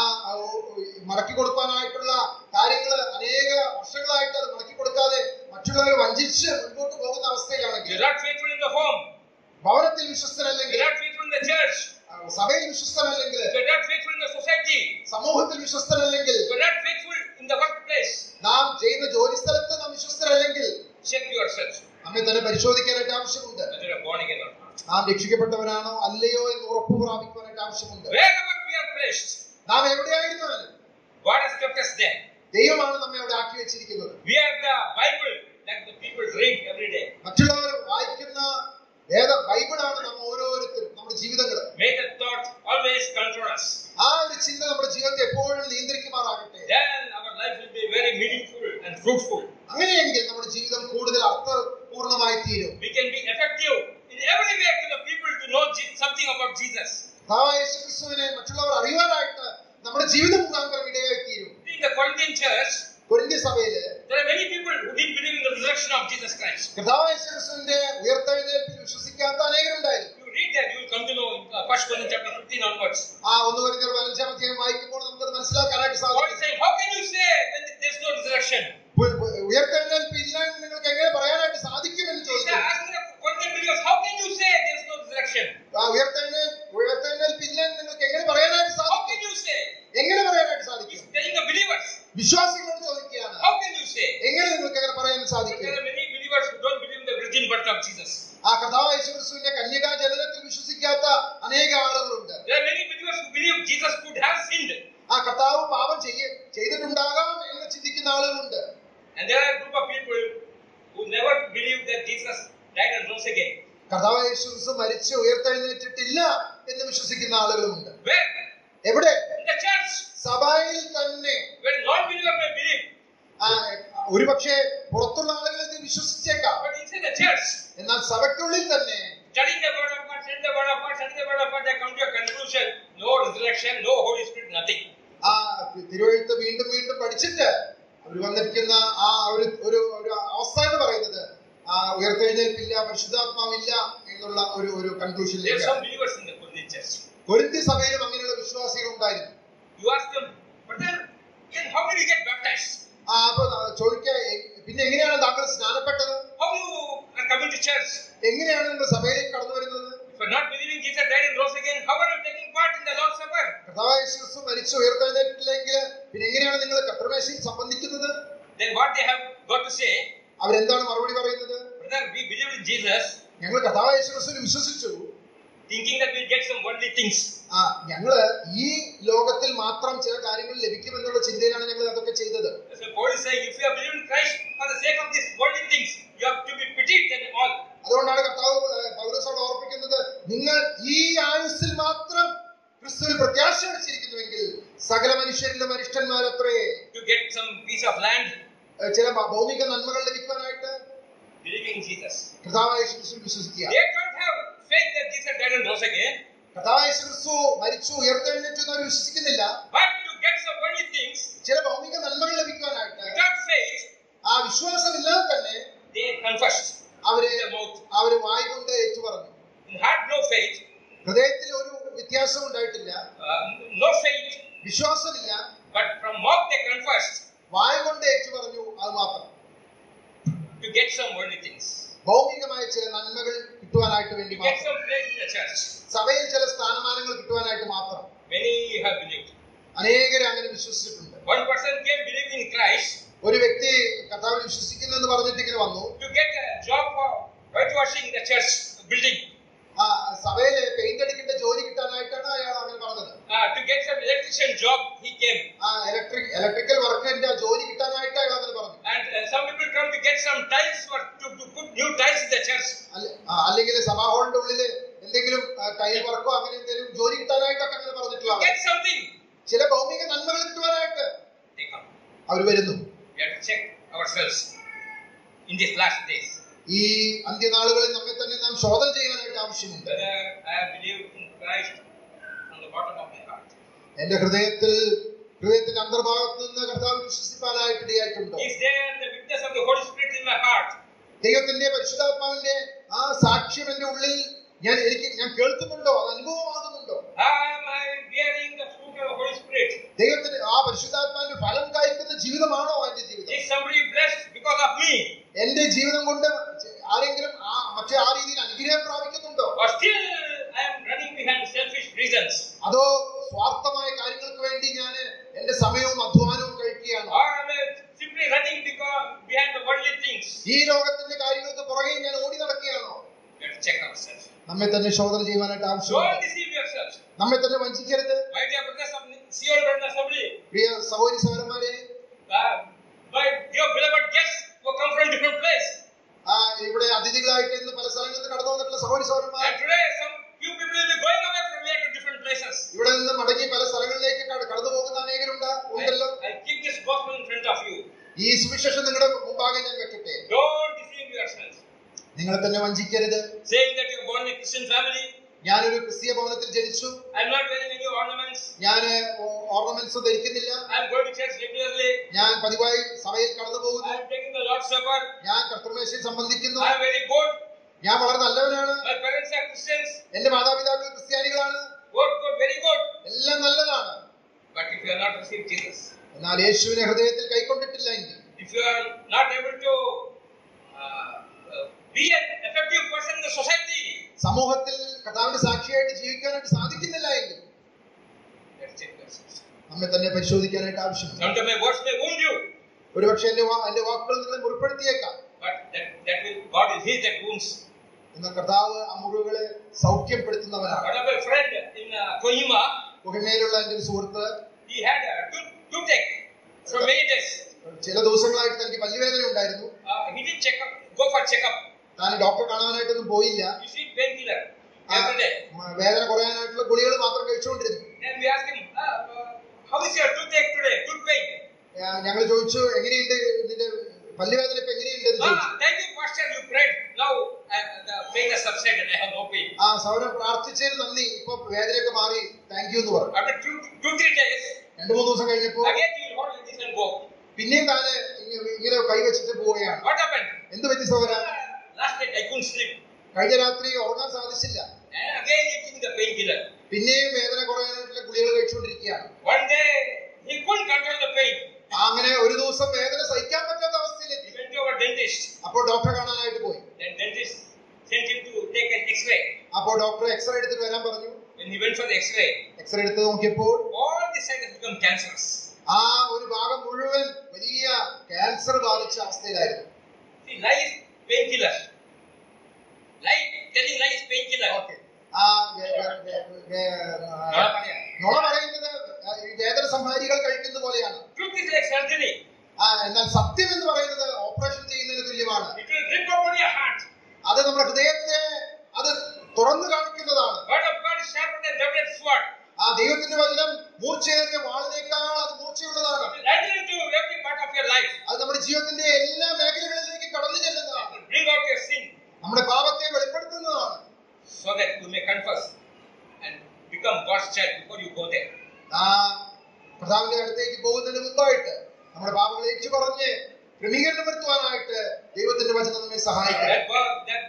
മടക്കി കൊടുക്കാനായിട്ടുള്ള കാര്യങ്ങൾ അനേക വർഷങ്ങളായിട്ട് അത് മടക്കി കൊടുക്കാതെ മറ്റുള്ളവരെ വഞ്ചിച്ച് മുൻപോട്ട് പോകുന്ന അവസ്ഥയിലാണെങ്കിൽ, You are not faithful in the home. ഭവനത്തിൽ വിശ്വസ്തനല്ലെങ്കിൽ, You are not faithful in the church. സഭയിൽ വിശ്വസ്തനല്ലെങ്കിൽ, You are not faithful in the society. സമൂഹത്തിൽ വിശ്വസ്തനല്ലെങ്കിൽ, You are not faithful in the workplace. നാം ചെയ്യുന്ന ജോലി സ്ഥലത്ത് നാം വിശ്വസ്തരല്ലെങ്കിൽ Check yourself നമ്മെ തന്നെ പരിശോധിക്കാനായിട്ട് ആവശ്യമുണ്ട്. whether you are born again or not. നാം രക്ഷിക്കപ്പെട്ടവരാണോ അല്ലയോ എന്ന് ഉറപ്പ് പ്രാപിക്കുവാനായിട്ട് ആവശ്യമുണ്ട്. Wherever we are placed, നാം എവിടെയായിരുന്നാലും God has kept us there. ദൈവമാണ് നമ്മെ അവിടെ ആക്കി വെച്ചിരിക്കുന്നത്. We are the Bible that the people read every day. മറ്റുള്ളവർ വായിക്കുന്ന ബൈബിളാണ് നാം ഓരോരുത്തരും നമ്മുടെ ജീവിതങ്ങൾ. May that thought always control us. ആ ഒരു ചിന്ത നമ്മുടെ ജീവിതത്തെ എപ്പോഴും നിയന്ത്രിക്കുമാറാകട്ടെ. Then our life will be very meaningful and fruitful. അങ്ങനെയെങ്കിൽ നമ്മുടെ ജീവിതം കൂടുതൽ അർത്ഥപൂർണമായി തീരും. We can be effective in every way to the people to know something about Jesus. യേശുക്രിസ്തുവിനെ മറ്റുള്ളവർ അറിയുവാനായിട്ട് നമ്മുടെ ജീവിതം മുഖാന്തരം ഇടയായി തീരും. In the Corinthian church, കൊരിന്ത്യ സഭയില് there are many people who didn't believe in the resurrection of Jesus Christ. യേശുക്രിസ്തുവിന്റെ ഉയർത്തെഴുന്നേൽപ്പിൽ വിശ്വസിക്കാത്ത അനേകരുണ്ടായിരുന്നു. You read that, you will come to know in 1 Corinthians chapter 15 onwards. 1 കൊരിന്ത്യർ 15-ാം അധ്യായം വായിക്കുമ്പോൾ നമുക്കത് മനസ്സിലാക്കാനായിട്ട് God is സാധിക്കും. saying, how can you say when there is no resurrection? ഉയർത്തെഴുന്നേൽപ്പ് ഇല്ല എന്ന് നിങ്ങൾക്ക് എങ്ങനെ പറയാനായിട്ട് സാധിക്കുമെന്ന് He ചോദിച്ചു. said, asking the Corinthian believers, how can you say there is no resurrection? ഉയർത്തെഴുന്നേൽപ്പ് ഇല്ല എന്ന് നിങ്ങൾക്ക് എങ്ങനെ പറയാനായിട്ട് How സാധിക്കും? can you say? എങ്ങനെ പറയാനായിട്ട് He's സാധിക്കും? telling the believers. വിശ്വാസികളോട് ചോദിക്കുകയാണ്, How can you say? എങ്ങനെ നിങ്ങൾക്ക് അങ്ങനെ പറയാൻ But സാധിക്കും? there are many believers who don't believe in the virgin birth of Jesus. കർത്താവായ യേശുക്രിസ്തുവിന്റെ കന്യകാ ജനനത്തിൽ വിശ്വസിക്കാത്ത അനേക ആളുകളുണ്ട്. There are many believers who believe Jesus could have sinned. കർത്താവ് പാപം ചെയ്തിട്ടുണ്ടാകാം എന്ന് ചിന്തിക്കുന്ന ആളുകളുണ്ട്. And there are a group of people who never believed that Jesus died and rose again. കർത്താവായ യേശുക്രിസ്തു മരിച്ച് ഉയർത്തെഴുന്നേറ്റിട്ടില്ല എന്ന് വിശ്വസിക്കുന്ന ആളുകളുണ്ട്. Where? എവിടെ? In the church. സഭയിൽ തന്നെ. When non-believer may believe. ഒരുപക്ഷെ പുറത്തുള്ള ആളുകൾ ഇത് വിശ്വസിച്ചേക്കാം. But inside the church. എന്നാൽ സഭയ്ക്കുള്ളിൽ തന്നെ Studying the word of God, studying the word of God, studying the word of God, they come to a conclusion: no resurrection, no Holy Spirit, nothing. തിരുവെഴുത്ത് വീണ്ടും വീണ്ടും പഠിച്ചിട്ട് അവർ വന്നിരിക്കുന്ന ഒരു അവസ്ഥ എന്ന് പറയുന്നത് ഉയർത്തെഴുന്നേൽപ്പില്ല, പരിശുദ്ധാത്മാവില്ല എന്നുള്ള ഒരു കൺക്ലൂഷനിലേക്ക്. There are some believers in the Corinthian church. കൊരിന്ത്യ സഭയിലും അങ്ങനെയുള്ള വിശ്വാസികൾ ഉണ്ടായിരുന്നു. You ask them, but then how did you get baptized? അപ്പൊ ചോദിക്കുക, പിന്നെ എങ്ങനെയാണ് താങ്കൾ സ്നാനപ്പെട്ടത്? How you are coming to church? എങ്ങനെയാണ് നിങ്ങൾ സഭയിലേക്ക് കടന്നു വരുന്നത്? If you are not believing Jesus died and rose again, how are you taking part in the Lord's Supper? കർത്താവായ യേശു മരിച്ചു ഉയർത്തെഴുന്നേറ്റില്ലെങ്കിൽ പിന്നെ എങ്ങനെയാണ് നിങ്ങൾ കർത്തൃമേശയിൽ സംബന്ധിക്കുന്നത്? Then what they have got to say? അവരെന്താണ് മറുപടി പറയുന്നത്? Brother, we believe in Jesus. ഞങ്ങൾ കർത്താവായ യേശുവിൽ വിശ്വസിച്ചു, thinking that we'll get some worldly things. ഞങ്ങള് ഈ ലോകത്തിൽ മാത്രം ചില കാര്യങ്ങൾ ലഭിക്കുമെന്നുള്ള ചിന്തയിലാണ് ഞങ്ങൾ അതൊക്കെ ചെയ്തത്. So Paul is saying, if you are believing in Christ for the sake of these worldly things, you have to be pitied than all. അതുകൊണ്ടാണ് കർത്താവ് പൗലോസോട് ഓർപ്പിക്കുന്നത്, നിങ്ങൾ ഈ ആയുസ്സിൽ മാത്രം ക്രിസ്തുവിൽ പ്രത്യാശ വെച്ചിരിക്കുന്നുവെങ്കിൽ സകല മനുഷ്യരിലും അരിഷ്ടന്മാരത്രേ. To get some piece of land, ചില ഭൗമിക നന്മകൾ ലഭിക്കാനായിട്ട് believing in Jesus. കർത്താവായ യേശുവിൽ വിശ്വസിക്കുക. They don't have faith that Jesus died and rose again. കർത്താവായ യേശു മരിച്ചു ഉയർത്തെഴുന്നേറ്റു എന്ന് അവർ വിശ്വസിക്കുന്നില്ല. But to get some worldly things, ചില ഭൗമിക നന്മകൾ ലഭിക്കാനായിട്ട് without faith, വിശ്വാസമില്ലാതെ തന്നെ they confessed. അവര് വായ് കൊണ്ട് ഏറ്റു പറഞ്ഞു. had no faith, ഹൃദയത്തിൽ ഒരു വ്യത്യാസം ഉണ്ടായിട്ടില്ല, no faith, വിശ്വാസമില്ല, but from mouth they confessed വായ കൊണ്ട് ഏറ്റു പറഞ്ഞു, അത് മാത്രം. to get some worldly things, ഭൗമികമായ ചില നന്മകൾ കിട്ടുവാനായിട്ട് വേണ്ടി to get മാത്രം, some place in the church. സഭയിൽ ചില സ്ഥാനമാനങ്ങൾ കിട്ടുവാനായിട്ട് മാത്രം Many have believed. അനേകരെ അങ്ങനെ വിശ്വസിച്ചിട്ടുണ്ട്. One person came believing in Christ ഒരു വ്യക്തി കർത്താവിൽ വിശ്വസിക്കുന്നു എന്ന് പറഞ്ഞിട്ട് ഇങ്ങനെ വന്നു, to get a job for whitewashing the church building, സഭയില് പെയിന്റ് അടിക്കേണ്ട ജോലി കിട്ടാനായിട്ടാണ് അയാൾ അങ്ങനെ പറഞ്ഞത്. to get some electrician job he came, electrical വർക്കിന്റെ ജോലി കിട്ടാനായിട്ട് അയാൾ അങ്ങനെ പറഞ്ഞു. and some people come to get some tiles for to put new tiles in the church. അല്ലെങ്കിൽ സഭാ ഹാളിന്റെ ഉള്ളില് എന്തെങ്കിലും ടൈൽ വർക്കോ അങ്ങനെ എന്തെങ്കിലും ജോലി കിട്ടാനായിട്ടൊക്കെ അങ്ങനെ പറഞ്ഞിട്ടുള്ള Get something. ചില ഭൗമിക നന്മകൾ കിട്ടുവാനായിട്ട് They come. അവർ വരുന്നു. We have to check ourselves in these last days. ഈ അന്ത്യനാളുകളിൽ നമ്മെ തന്നെ നാം ശോധന ചെയ്യാനായിട്ട് ആവശ്യമുണ്ട്. Whether I have believed in Christ from the bottom of my heart. എന്റെ ഹൃദയത്തിന്റെ അന്തർഭാഗത്ത് നിന്ന് കർത്താവിൽ വിശ്വസിപ്പാനായിട്ട് ഇടയായിട്ടുണ്ടോ? Is there the witness of the Holy Spirit in my heart? ദൈവത്തിന്റെ പരിശുദ്ധാത്മാവിന്റെ ആ സാക്ഷ്യം എന്റെ ഉള്ളിൽ ഞാൻ കേൾക്കുന്നുണ്ടോ? അത് അനുഭവമാകുന്നുണ്ടോ? Am I bearing the fruit of the Holy Spirit? ദൈവത്തിന്റെ ആ പരിശുദ്ധാത്മാവിന്റെ ഫലം കായ്ക്കുന്ന ജീവിതമാണോ എന്റെ ജീവിതം? Is somebody blessed because of me? എന്റെ ജീവിതം കൊണ്ട് ആരെങ്കിലും മറ്റേ ആ രീതിയിൽ അനുഗ്രഹം പ്രാപിക്കുന്നുണ്ടോ? Or still I am running behind selfish reasons? അതോ സ്വാർത്ഥമായ കാര്യങ്ങൾക്ക് വേണ്ടി ഞാൻ എന്റെ സമയവും അധ്വാനവും കഴിക്കുകയാണോ? Or am I simply running behind the worldly things? ഈ ലോകത്തിന്റെ കാര്യങ്ങൾക്ക് പുറകെ ഞാൻ ഓടി നടക്കുകയാണോ? We have to check ourselves. നമ്മെ തന്നെ ശോധന ചെയ്യുവാനായിട്ട് Don't ആവശ്യമുണ്ട്. deceive yourselves. നമ്മെ തന്നെ വഞ്ചിക്കരുത്. My dear brothers of Sion Brother Assembly, പ്രിയ സഹോദരി സഹോദരന്മാരെ, my dear beloved guests who come from different places. ഇവിടെ അതിഥികളായിട്ട് ഇന്ന് പല സ്ഥലങ്ങളിൽ നിന്ന് കടന്നു വന്നിട്ടുള്ള സഹോദരി സഹോദരന്മാർ, And today some few people will be going away from here to different places. ഇവിടെ നിന്ന് മടങ്ങി പല സ്ഥലങ്ങളിലേക്ക് കടന്നു പോകുന്ന ഉണ്ടല്ലോ. I keep this gospel in front of you. ഈ സുവിശേഷം നിങ്ങളുടെ മുമ്പാകെ ഞാൻ വെക്കട്ടെ. Don't deceive yourselves. നിങ്ങളെ തന്നെ വഞ്ചിക്കരുത്. Saying that you are born in a Christian family. ഞാനൊരു ക്രിസ്തീയ ഭവനത്തിൽ ജനിച്ചു, I am not wearing any ornaments. ഞാൻ ഓർണമെന്റ്സ് ധരിക്കുന്നില്ല, I am going to church regularly. ഞാൻ പതിവായി സഭയിൽ കടന്നു I പോകുന്നു, am taking the Lord's Supper. ഞാൻ കർത്തൃമേശയിൽ സംബന്ധിക്കുന്നു, I am very good. ഞാൻ വളരെ നല്ലവനാണ്, My parents are Christians. എന്റെ മാതാപിതാക്കൾ ക്രിസ്ത്യാനികളാണ്, Good, very good. എല്ലാം നല്ലതാണ്. But if you are not received Jesus, എന്നാൽ യേശുവിനെ ഹൃദയത്തിൽ കൈക്കൊണ്ടിട്ടില്ല എങ്കിൽ, if you are not able to be an effective person in the society, സമൂഹത്തിൽ കർത്താവിന്റെ സാക്ഷിയായിട്ട് ജീവിക്കാനായിട്ട് സാധിക്കുന്നില്ല എങ്കിൽ, let's check yourselves. നമ്മെ തന്നെ പരിശോധിക്കാനായിട്ട് ആവശ്യമുണ്ട്. Sometimes my words may wound you, ഒരുപക്ഷെ എന്റെ വാക്കുകൾ നിങ്ങളെ മുറിപ്പെടുത്തിയേക്കാം. but God is He that wounds. എന്നാൽ കർത്താവ് ആ മുറിവുകളെ സൗഖ്യപ്പെടുത്തുന്നവനാണ്. One of my friend in Kohima, കൊഹിമയിലുള്ള എന്റെ ഒരു സുഹൃത്ത്, he had a toothache for many days. ചില ദിവസങ്ങളായിട്ട് തനിക്ക് പല്ലുവേദന ഉണ്ടായിരുന്നു. He didn't go for checkup. താൻ ഡോക്ടറെ കാണാനായിട്ടൊന്നും പോയില്ല. You see painkiller every day. വേദന കുറയാനായിട്ടുള്ള ഗുളികൾ മാത്രം കഴിച്ചുകൊണ്ടിരുന്നു. And we asked him, how is your toothache today? Tooth pain? ഞങ്ങൾ ചോദിച്ചു, എങ്ങനെയുണ്ട് നിന്റെ പല്ലുവേദന ഇപ്പൊ എങ്ങനെയുണ്ട്? Thank you, Pastor. You prayed. Now the pain has subsided. I have no pain. സൗരം പ്രാർത്ഥിച്ചതിന് നന്ദി, ഇപ്പൊ വേദനയൊക്കെ മാറി, താങ്ക് യു എന്ന് പറഞ്ഞു. After 2-3 days, 2-3 ദിവസം കഴിഞ്ഞപ്പോ again he will hold like this and go. പിന്നെയും താന് ഇങ്ങനെ കൈവച്ചിട്ട് പോവുകയാണ്. What happened? എന്ത് പറ്റി സൗര? Last night I couldn't sleep. കഴിഞ്ഞ രാത്രി ഉറങ്ങാൻ സാധിച്ചില്ല. And again eating the painkiller. പിന്നെയും വേദന കുറയാനായിട്ടുള്ള ഗുളികൾ കഴിച്ചുകൊണ്ടിരിക്കുകയാണ്. One day he couldn't control the pain. അങ്ങനെ ഒരു ദിവസം വേദന സഹിക്കാൻ പറ്റാത്ത അവസ്ഥയിലെത്തി. He went to our dentist. അപ്പോൾ ഡോക്ടറെ കാണാനായിട്ട് പോയി. Then dentist sent him to take an X-ray. അപ്പോൾ ഡോക്ടർ എക്സ്റേ എടുത്തിട്ട് വരാൻ പറഞ്ഞു. When he went for the X-ray, X-ray എടുത്ത് നോക്കിയപ്പോൾ all the side has become cancerous. ആ ഒരു ഭാഗം മുഴുവൻ വലിയ ക്യാൻസർ ബാധിച്ച അവസ്ഥയിലായിരുന്നു. See, life painkiller. Telling lies painkiller. നുണ പറയുന്നത് വേദന സംഹാരികൾ കഴിക്കുന്ന പോലെയാണ്. Truth is like surgery. എന്നാൽ സത്യം എന്ന് പറയുന്നത് ഓപ്പറേഷൻ ചെയ്യുന്നതിന് തുല്യമാണ്. It will rip open your heart. അത് നമ്മുടെ ഹൃദയത്തെ അത് തുറന്നു കാണിക്കുന്നതാണ്. Word of God is sharper than double-edged sword. ദൈവത്തിന്റെ വചനം മൂർച്ചയേറിയ വാളിനേക്കാൾ അത് മൂർച്ചയുള്ളതാണ്. It will enter into every part of your life. അത് നമ്മുടെ ജീവിതത്തിന്റെ എല്ലാ മേഖലകളിലേക്ക് കടന്നു ചെല്ലുന്നതാണ്. It will bring out your sin. നമ്മുടെ പാപത്തെ വെളിപ്പെടുത്തുന്നതാണ്. So that you may confess and become God's child before you go there. കർത്താവിന്റെ അടുത്തേക്ക് പോകുന്നതിന് മുമ്പായിട്ട് നമ്മുടെ പാപങ്ങളെ ഏറ്റുപറഞ്ഞ് ക്രമീകരണം വരുത്തുവാനായിട്ട് ദൈവത്തിന്റെ വചനം നമ്മെ സഹായിക്കും.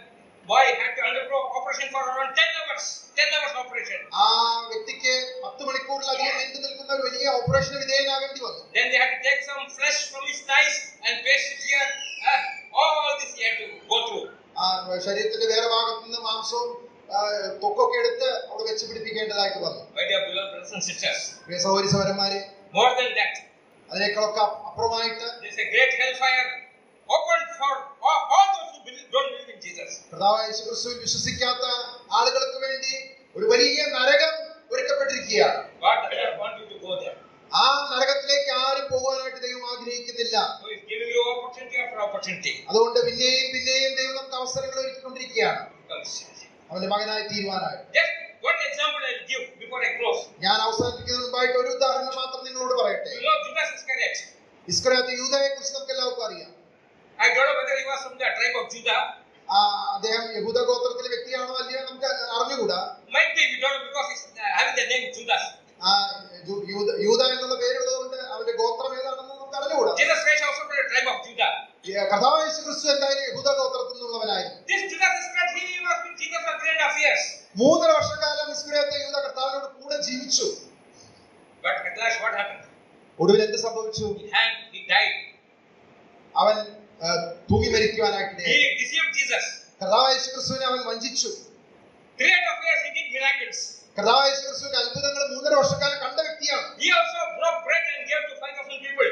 boy had to undergo operation for around 10 hours. 10 hours operation. ആ വ്യക്തിക്ക് 10 മണിക്കൂറിലധികം നീണ്ടു നിൽക്കുന്ന ഒരു വലിയ ഓപ്പറേഷന് വിധേയനാകേണ്ടി വന്നു. Then they had to take some flesh from his thighs and paste it here. All this he had to go through. ശരീരത്തിന്റെ വേറെ ഭാഗത്തു നിന്ന് മാംസവും തൊക്കൊക്കെ എടുത്ത് അവിടെ വെച്ച് പിടിപ്പിക്കേണ്ടതായിട്ട് വന്നു. My dear beloved brothers and sisters, പ്രിയ സഹോദരി സഹോദരന്മാരെ, more than that, അതിനേക്കാളൊക്കെ അപ്പുറമായിട്ട് there is a great hellfire opened for all those who don't believe in Jesus. കർത്താവായ യേശുക്രിസ്തുവിൽ വിശ്വസിക്കാത്ത ആളുകൾക്ക് വേണ്ടി ഒരു വലിയ നരകം ഒരുക്കപ്പെട്ടിരിക്കുകയാണ്. God does not want you to go there. ആ നരകത്തിലേക്ക് ആരും പോകാനായിട്ട് ദൈവം ആഗ്രഹിക്കുന്നില്ല. So he is giving you opportunity after opportunity. അതുകൊണ്ട് പിന്നെയും പിന്നെയും ദൈവം നമുക്ക് അവസരങ്ങൾ ഒരുക്കിക്കൊണ്ടിരിക്കുകയാണ് അവന്റെ മകനായി തീരുവാനായിട്ട്. Just one example I will give before I close. ഞാൻ അവസാനിപ്പിക്കുന്നതിന് മുമ്പായിട്ട് ഒരു ഉദാഹരണം മാത്രം നിങ്ങളോട് പറയട്ടെ. You know Judas Iscariot. ഇസ്കറിയോത്ത് യൂദയെ കുറിച്ച് നമുക്ക് എല്ലാവർക്കും അറിയാം. I don't know whether he was from the tribe of Judah. അദ്ദേഹം യഹൂദ ഗോത്രത്തിലെ വ്യക്തിയാണോ അല്ലയോ നമുക്ക് അറിഞ്ഞുകൂടാ. Might be we don't know because he's having the name Judas. യൂദ എന്നുള്ള പേരുള്ളതുകൊണ്ട് അവന്റെ ഗോത്രം ഏതാണെന്ന് നമുക്ക് അറിഞ്ഞുകൂടാ. Jesus Christ also from the tribe of Judah. കർത്താവായ യേശുക്രിസ്തു എന്തായാലും യഹൂദ ഗോത്രത്തിൽ നിന്നുള്ളവനായിരുന്നു. This Judas Iscariot, he was with Jesus for 3.5 years. 3 വർഷക്കാലം ഇസ്കറിയോത്ത് യൂദ കർത്താവിനോട് കൂടെ ജീവിച്ചു. But at last what happened? ഒടുവിൽ എന്ത് സംഭവിച്ചു? He died. അവൻ തൂങ്ങി മരിക്കുവാനായിട്ട് He deceived Jesus. കർത്താവായ യേശുക്രിസ്തുവിനെ അവൻ വഞ്ചിച്ചു. 3.5 years he did miracles. കർത്താവായ യേശുക്രിസ്തുവിന്റെ അത്ഭുതങ്ങൾ 3.5 വർഷക്കാലം കണ്ട വ്യക്തിയാണ്. He also broke bread and gave to 5,000 people.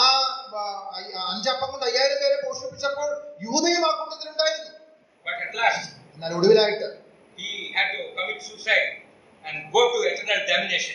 5 അപ്പം കൊണ്ട് 5000 പേരെ പോഷിപ്പിച്ചപ്പോൾ യൂദയും ആ കൂട്ടത്തിലുണ്ടായിരുന്നു. But at last, എന്നാൽ ഒടുവിലായിട്ട് he had to commit suicide and go to eternal damnation.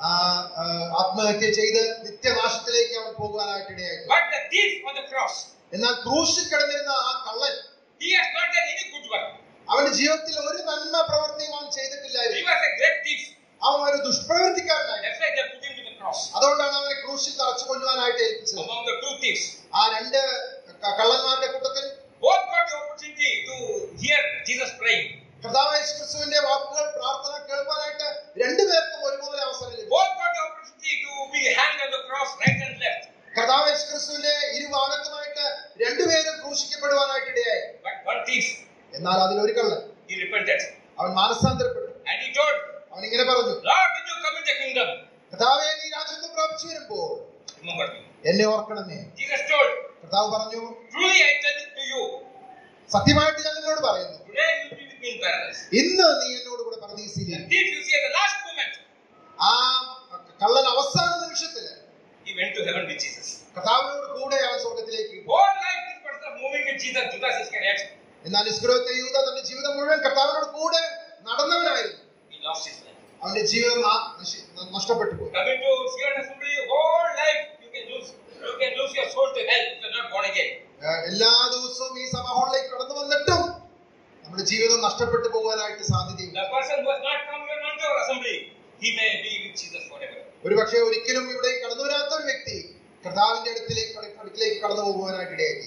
ആത്മഹത്യ ചെയ്ത് നിത്യനാശത്തിലേക്ക് അവൻ പോകുവാനായിട്ട് ഇടയായി. But the thief on the cross, എന്നാൽ ക്രൂശിൽ കിടന്നിരുന്ന ആ കള്ളൻ, he has not done any good work. അവന്റെ ജീവിതത്തിൽ ഒരു നന്മ പ്രവൃത്തിയും അവൻ ചെയ്തിട്ടില്ലായിരുന്നു. He was a great thief. അവൻ ഒരു ദുഷ്പ്രവൃത്തിക്കാരനായിരുന്നു. That's why they put him to the cross. അതുകൊണ്ടാണ് അവനെ ക്രൂശിൽ തറച്ചു കൊല്ലുവാനായിട്ട് ഏൽപ്പിച്ചത്. Among the two thieves, ആ 2 കള്ളന്മാരുടെ കൂട്ടത്തിൽ both got the opportunity to hear Jesus praying. കർത്താവായ യേശുക്രിസ്തുവിന്റെ വാക്കുകൾ പ്രാർത്ഥന കേൾക്കാനായിട്ട് 2 പേർക്കും ഒരുപോലെ അവസരം ലഭിച്ചു. Both got the opportunity to be hanged on the cross, right and left. കർത്താവായ യേശുക്രിസ്തുവിന്റെ ഇരുഭാഗത്തുമായിട്ട് 2 പേരും ക്രൂശിക്കപ്പെടുവാനായിട്ട് ഇടയായി. But one thief, എന്നാൽ അതിലൊരു കള്ളൻ, he repented. അവൻ മാനസാന്തരപ്പെട്ടു. And he told, അവൻ ഇങ്ങനെ പറഞ്ഞു, Lord, when you come in the kingdom, കർത്താവേ നീ രാജ്യത്വം പ്രാപിച്ചു വരുമ്പോൾ remember me. എന്നെ ഓർക്കണമേ. Jesus told, കർത്താവ് പറഞ്ഞു, truly I tell it to you, സത്യമായിട്ട് ഞാൻ നിന്നോട് പറയുന്നു, today you will be with me in paradise. ഇന്ന് നീ എന്നോട് കൂടെ പരദീസയിൽ. The thief, you see, at the last moment, ആ കള്ളൻ അവസാന നിമിഷത്തില് he went to heaven with Jesus. കർത്താവിനോട് കൂടെ അവൻ സ്വർഗ്ഗത്തിലേക്ക് പോയി. Whole life this person was moving with Jesus, Judas Iscariot. എന്നാൽ ഇസ്കറിയോത്ത് യൂദ തന്റെ ജീവിതം മുഴുവൻ കർത്താവിനോട് കൂടെ നടന്നവനായിരുന്നു. He lost his life. അവന്റെ ജീവിതം നഷ്ടപ്പെട്ടു പോയി. Coming to Zion Assembly, whole life you can lose your soul to hell if you are not born again. എല്ലാ ദിവസവും ഈ സഭ ഹാളിലേക്ക് കടന്നു വന്നിട്ടും നമ്മുടെ ജീവിതം നഷ്ടപ്പെട്ടു പോകാനായിട്ട് സാധ്യതയുണ്ട്. The person who has not come here unto our assembly, he may be with Jesus forever. ഒരു പക്ഷേ ഒരിക്കലും ഇവിടെ കടന്നു വരാത്ത ഒരു വ്യക്തി കർത്താവിന്റെ അടുക്കിലേക്ക് കടന്നു പോകുവാനായിട്ട് ഇടയായി.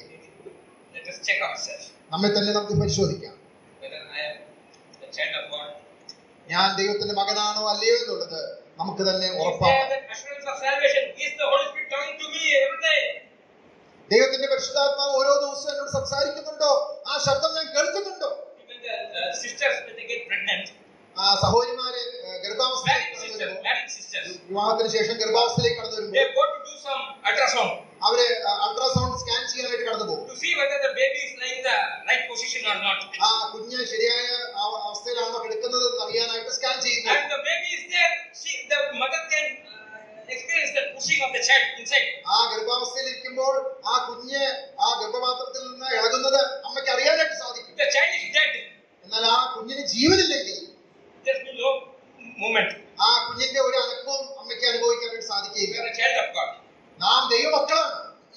Let us check ourselves. നമ്മെ തന്നെ നമുക്ക് പരിശോധിക്കാം. Whether I am the child of God. ഞാൻ ദൈവത്തിന്റെ മകനാണോ അല്ലയോ എന്നുള്ളത് നമുക്ക് തന്നെ ഉറപ്പാണ്. Is there the assurance of salvation? Is the Holy Spirit talking to me every day? ദൈവത്തിന്റെ പരിശുദ്ധാത്മാവ് ഓരോ ദിവസവും എന്നോട് സംസാരിക്കുന്നുണ്ടോ? ആ ശബ്ദം ഞാൻ കേൾക്കുന്നുണ്ടോ? Even the sisters when they get pregnant, സഹോദരിമാരെ ഗർഭാവസ്ഥയിലേക്ക് വിവാഹത്തിന് ശേഷം ഗർഭാവസ്ഥയിലേക്ക് കടന്നു വരുമ്പോൾ they go to do some ultrasound. അവര് അൾട്രാസൗണ്ട് സ്കാൻ ചെയ്യാനായിട്ട് കടന്നു പോകും. To see whether the baby is in the right position or not. ആ കുഞ്ഞ് ശരിയായ അവസ്ഥയിലാണോ കിടക്കുന്നത് എന്ന് അറിയാനായിട്ട് സ്കാൻ ചെയ്യുന്നു. And the baby is there, the mother can experience the pushing of the child inside. ആ ഗർഭാവസ്ഥയിൽ ഇരിക്കുമ്പോൾ ആ കുഞ്ഞ് ആ ഗർഭപാത്രത്തിൽ നിന്ന് ഇളകുന്നത് അമ്മയ്ക്ക് അറിയാനായിട്ട് സാധിക്കും. The child is dead. എന്നാൽ ആ കുഞ്ഞിന് ജീവനില്ലെങ്കിൽ there's no movement. ആ കുഞ്ഞിന്റെ ഒരു അനക്കവും അമ്മയ്ക്ക് അനുഭവിക്കാനായിട്ട് സാധിക്കില്ല. We are a child of God. നാം ദൈവമക്കളാണ്.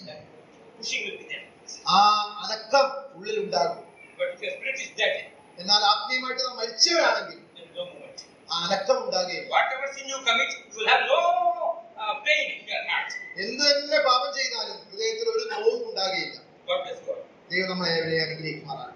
Pushing will be there. ആ അനക്കം ഉള്ളിൽ ഉണ്ടാകും. But if your spirit is dead, എന്നാൽ ആത്മീയമായിട്ട് നാം മരിച്ചവരാണെങ്കിൽ there is no movement. ആ അനക്കം ഉണ്ടാകുകയില്ല. Whatever sin you commit, you will have no pain in your heart. എന്ത് തന്നെ പാപം ചെയ്താലും ഹൃദയത്തിൽ ഒരു നോവും ഉണ്ടാകുകയില്ല. God bless God. ദൈവം നമ്മളെ അനുഗ്രഹിക്കുമാറാണ്.